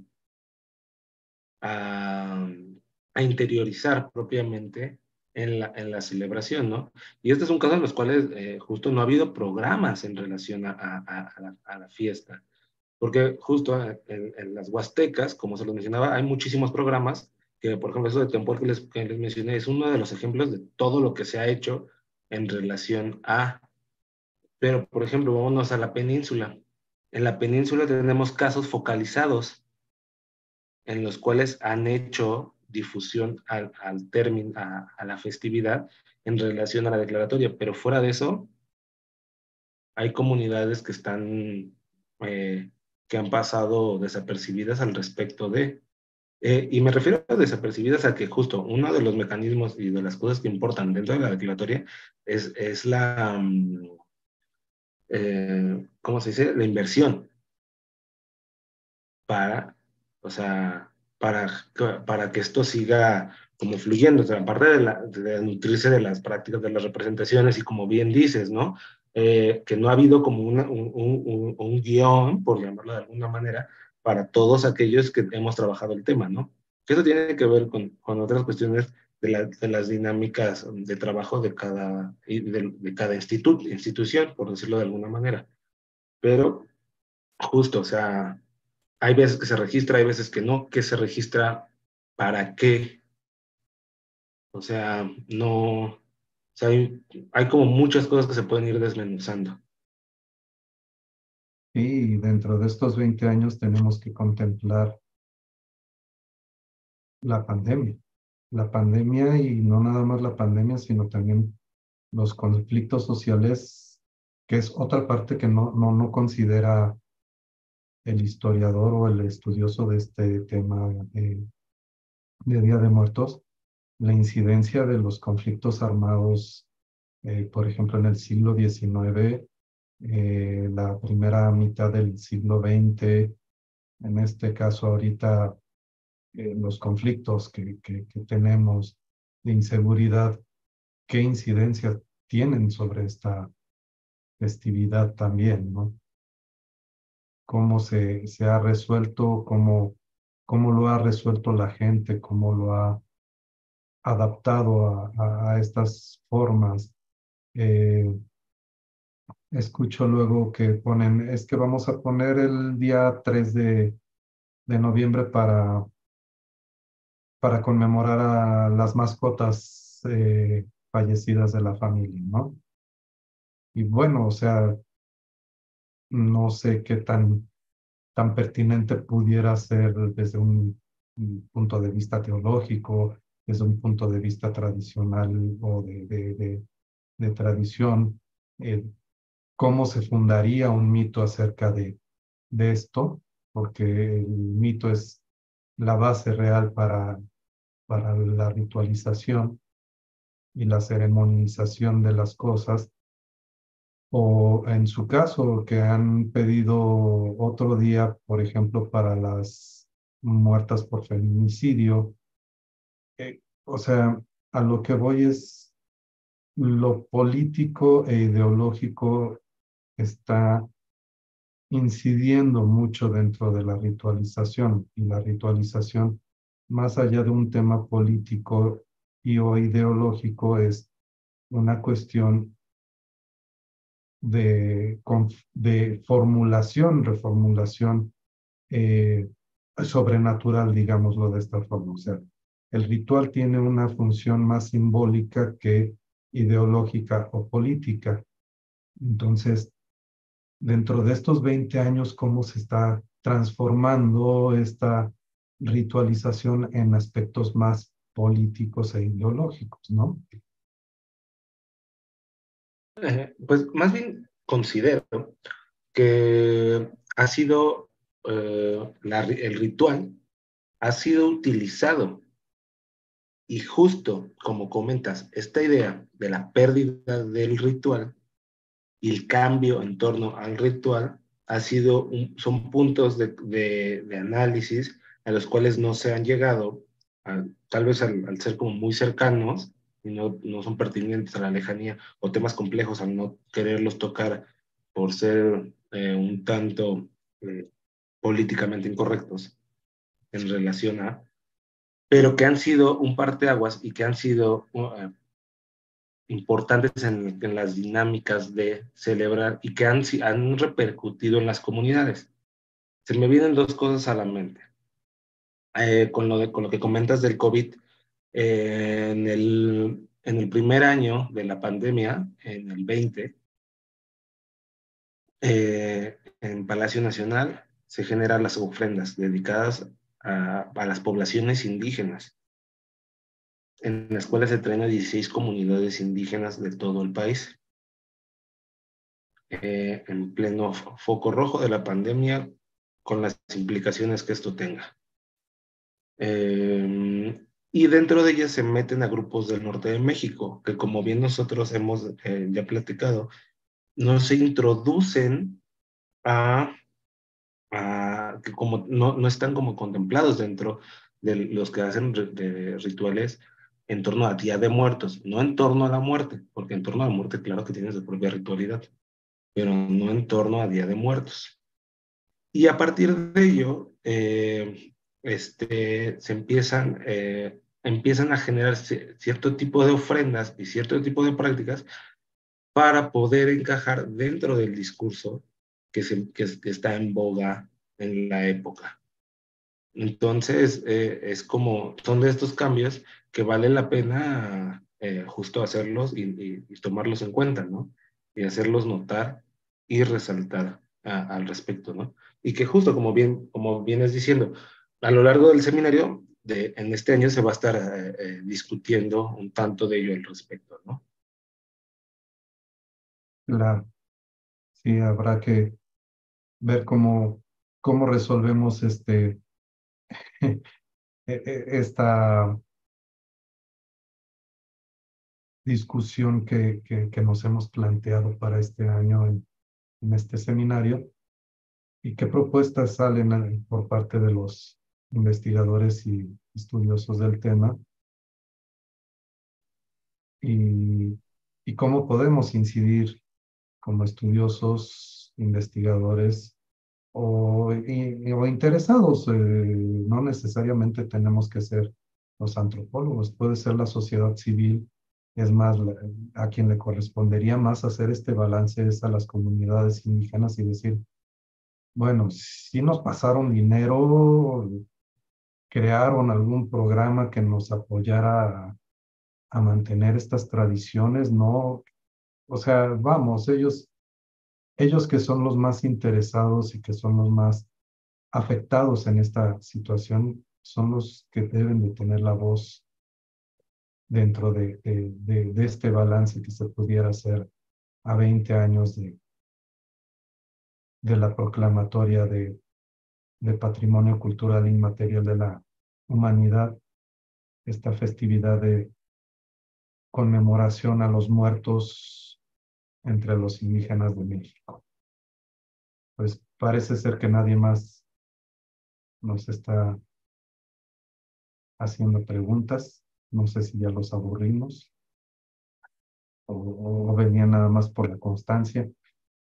a, a interiorizar propiamente en la, en la celebración, ¿no? Y este es un caso en los cuales eh, justo no ha habido programas en relación a, a, a, la, a la fiesta. Porque justo en, en, las Huastecas, como se los mencionaba, hay muchísimos programas, que por ejemplo eso de Temporal que les, que les mencioné es uno de los ejemplos de todo lo que se ha hecho en relación a, pero por ejemplo, vámonos a la península. En la península tenemos casos focalizados en los cuales han hecho difusión al, al término, a, a la festividad en relación a la declaratoria, pero fuera de eso, hay comunidades que están, eh, que han pasado desapercibidas al respecto de, eh, y me refiero a desapercibidas a que justo uno de los mecanismos y de las cosas que importan dentro de la declaratoria es, es la, um, eh, ¿cómo se dice? La inversión para, o sea, para, para que esto siga como fluyendo, o sea, aparte de, la, de nutrirse de las prácticas de las representaciones y como bien dices, ¿no? Eh, que no ha habido como una, un, un, un guión, por llamarlo de alguna manera, para todos aquellos que hemos trabajado el tema, ¿no? Que eso tiene que ver con, con otras cuestiones de, la, de las dinámicas de trabajo de cada, de, de cada institu institución, por decirlo de alguna manera. Pero justo, o sea, hay veces que se registra, hay veces que no, que se registra para qué. O sea, no, o sea, hay, hay como muchas cosas que se pueden ir desmenuzando. Y dentro de estos veinte años tenemos que contemplar la pandemia. La pandemia y no nada más la pandemia, sino también los conflictos sociales, que es otra parte que no, no, no considera el historiador o el estudioso de este tema de, de Día de Muertos, la incidencia de los conflictos armados, eh, por ejemplo, en el siglo diecinueve, eh, la primera mitad del siglo veinte, en este caso ahorita eh, los conflictos que, que, que tenemos de inseguridad, qué incidencia tienen sobre esta festividad también, ¿no? Cómo se, se ha resuelto, cómo, cómo lo ha resuelto la gente, cómo lo ha adaptado a, a, a estas formas. Eh, escucho luego que ponen, es que vamos a poner el día tres de, de noviembre para, para conmemorar a las mascotas eh, fallecidas de la familia, ¿no? Y bueno, o sea, no sé qué tan, tan pertinente pudiera ser desde un, un punto de vista teológico, desde un punto de vista tradicional o de, de, de, de tradición, eh, cómo se fundaría un mito acerca de, de esto, porque el mito es la base real para, para la ritualización y la ceremonización de las cosas, o en su caso, que han pedido otro día, por ejemplo, para las muertas por feminicidio. Eh, o sea, a lo que voy es lo político e ideológico está incidiendo mucho dentro de la ritualización, y la ritualización, más allá de un tema político y o ideológico, es una cuestión de, de formulación, reformulación eh, sobrenatural, digámoslo de esta forma. O sea, el ritual tiene una función más simbólica que ideológica o política. Entonces, dentro de estos veinte años, ¿cómo se está transformando esta ritualización en aspectos más políticos e ideológicos, ¿no? Eh, pues más bien considero que ha sido, eh, la, el ritual ha sido utilizado, y justo como comentas, esta idea de la pérdida del ritual y el cambio en torno al ritual ha sido un, son puntos de, de, de, análisis a los cuales no se han llegado, a, tal vez al, al, ser como muy cercanos y no, no son pertinentes a la lejanía, o temas complejos al no quererlos tocar por ser eh, un tanto eh, políticamente incorrectos en relación a, pero que han sido un parteaguas y que han sido uh, importantes en, en las dinámicas de celebrar y que han, han repercutido en las comunidades. Se me vienen dos cosas a la mente. Eh, con, lo de, con lo que comentas del COVID, eh, en, el, en el primer año de la pandemia, en el veinte, eh, en Palacio Nacional se generan las ofrendas dedicadas a, a las poblaciones indígenas. En la escuela se traen a dieciséis comunidades indígenas de todo el país. Eh, en pleno foco rojo de la pandemia, con las implicaciones que esto tenga. Eh, y dentro de ellas se meten a grupos del norte de México, que como bien nosotros hemos eh, ya platicado, no se introducen a, a que como no, no están como contemplados dentro de los que hacen de rituales en torno a Día de Muertos, no en torno a la muerte, porque en torno a la muerte claro que tienes su propia ritualidad, pero no en torno a Día de Muertos. Y a partir de ello, eh, este, se empiezan, eh, empiezan a generar cierto tipo de ofrendas y cierto tipo de prácticas para poder encajar dentro del discurso que, se, que, que está en boga en la época. Entonces, eh, es como, son de estos cambios que vale la pena eh, justo hacerlos y, y, y tomarlos en cuenta, ¿no? Y hacerlos notar y resaltar a, al respecto, ¿no? Y que justo como bien, como vienes diciendo, a lo largo del seminario, de, en este año se va a estar eh, eh, discutiendo un tanto de ello al respecto, ¿no? Claro, sí, habrá que ver cómo, cómo resolvemos este, esta discusión que, que, que nos hemos planteado para este año en, en este seminario, y qué propuestas salen por parte de los investigadores y estudiosos del tema, y, y cómo podemos incidir como estudiosos, investigadores o, y, o interesados. Eh, no necesariamente tenemos que ser los antropólogos, puede ser la sociedad civil. Es más, la, a quien le correspondería más hacer este balance es a las comunidades indígenas y decir, Bueno, sí nos pasaron dinero, crearon algún programa que nos apoyara a, a mantener estas tradiciones, ¿no? O sea, vamos, ellos, ellos que son los más interesados y que son los más afectados en esta situación, son los que deben de tener la voz dentro de, de, de, de este balance que se pudiera hacer a veinte años de, de la proclamatoria de, de Patrimonio Cultural Inmaterial de la Humanidad, esta festividad de conmemoración a los muertos entre los indígenas de México. Pues parece ser que nadie más nos está haciendo preguntas. No sé si ya los aburrimos o, o venían nada más por la constancia.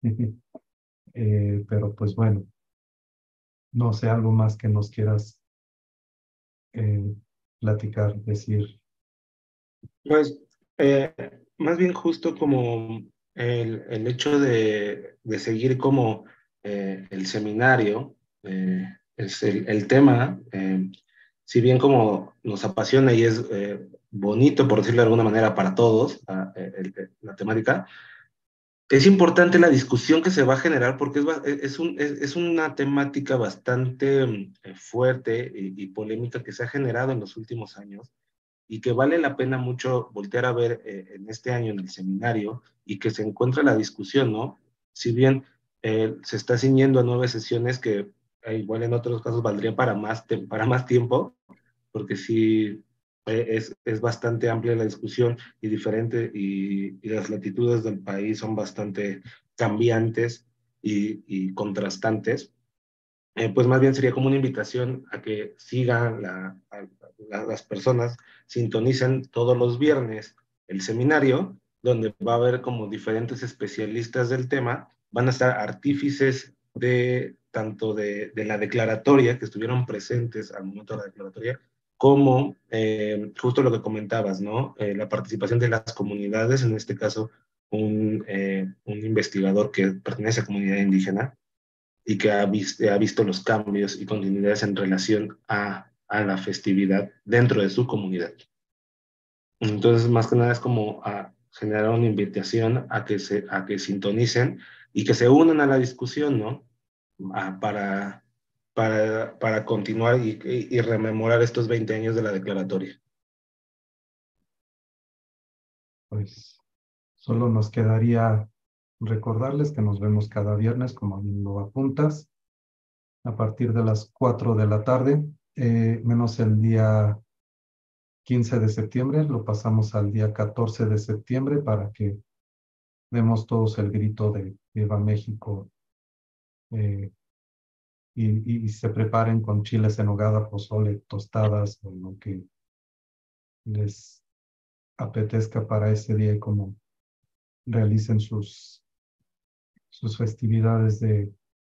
eh, pero pues bueno, no sé, algo más que nos quieras eh, platicar, decir. Pues eh, más bien justo como el, el hecho de, de seguir como eh, el seminario, eh, es el, el tema, eh, si bien como nos apasiona y es eh, bonito, por decirlo de alguna manera, para todos, ah, eh, el- el- la temática, es importante la discusión que se va a generar porque es, ba- es, un, es, es una temática bastante mm, eh, fuerte y, y polémica que se ha generado en los últimos años y que vale la pena mucho voltear a ver eh, en este año en el seminario y que se encuentre la discusión, ¿no? Si bien eh, se está ciñendo a nueve sesiones que eh, igual en otros casos valdría para más, te- para más tiempo, porque sí eh, es, es bastante amplia la discusión y diferente y, y las latitudes del país son bastante cambiantes y, y contrastantes. Eh, pues más bien sería como una invitación a que sigan la, a, la, las personas, sintonicen todos los viernes el seminario, donde va a haber como diferentes especialistas del tema, van a estar artífices de tanto de, de la declaratoria, que estuvieron presentes al momento de la declaratoria, como eh, justo lo que comentabas, ¿no? Eh, la participación de las comunidades, en este caso un, eh, un investigador que pertenece a comunidad indígena, y que ha visto, ha visto los cambios y continuidades en relación a, a la festividad dentro de su comunidad. Entonces, más que nada es como a generar una invitación a que se, a que sintonicen y que se unan a la discusión, ¿no? A, para, para, para continuar y, y, y rememorar estos veinte años de la declaratoria. Pues solo nos quedaría recordarles que nos vemos cada viernes, como bien lo apuntas, a partir de las cuatro de la tarde, eh, menos el día quince de septiembre, lo pasamos al día catorce de septiembre para que demos todos el grito de Viva México, eh, y, y se preparen con chiles en nogada, pozole, tostadas o lo que les apetezca para ese día y como realicen sus, sus festividades de,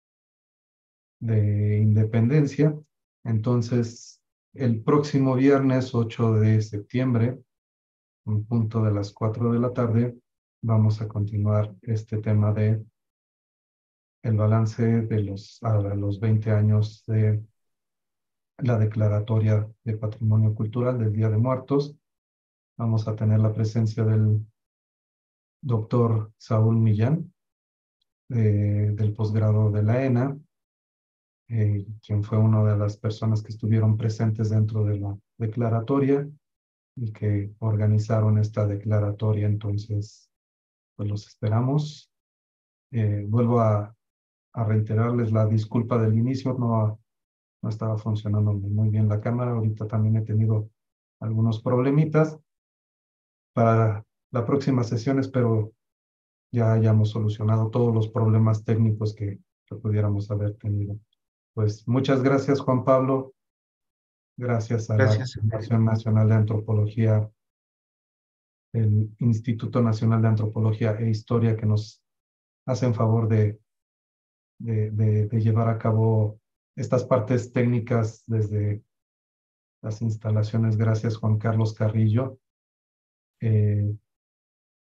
de independencia. Entonces, el próximo viernes ocho de septiembre, en punto de las cuatro de la tarde, vamos a continuar este tema de el balance de los, a los veinte años de la declaratoria de Patrimonio Cultural del Día de Muertos. Vamos a tener la presencia del doctor Saúl Millán, eh, del posgrado de la ENA, eh, quien fue una de las personas que estuvieron presentes dentro de la declaratoria y que organizaron esta declaratoria. Entonces, pues los esperamos. Eh, vuelvo a, a reiterarles la disculpa del inicio, no, no estaba funcionando muy bien la cámara. Ahorita también he tenido algunos problemitas. Para la próxima sesión espero ya hayamos solucionado todos los problemas técnicos que, que pudiéramos haber tenido. Pues muchas gracias, Juan Pablo. Gracias a la Gracias. Fundación Nacional de Antropología, el Instituto Nacional de Antropología e Historia, que nos hacen favor de, de, de, de llevar a cabo estas partes técnicas desde las instalaciones. Gracias, Juan Carlos Carrillo. Eh,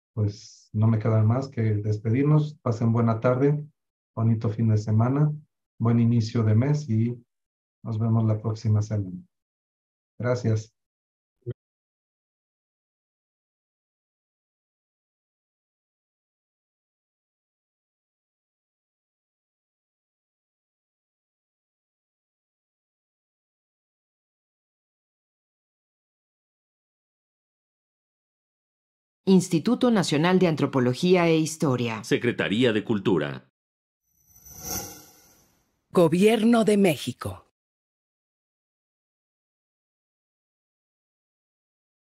pues no me queda más que despedirnos. Pasen buena tarde, bonito fin de semana buen inicio de mes y nos vemos la próxima semana. Gracias. Instituto Nacional de Antropología e Historia. Secretaría de Cultura. Gobierno de México.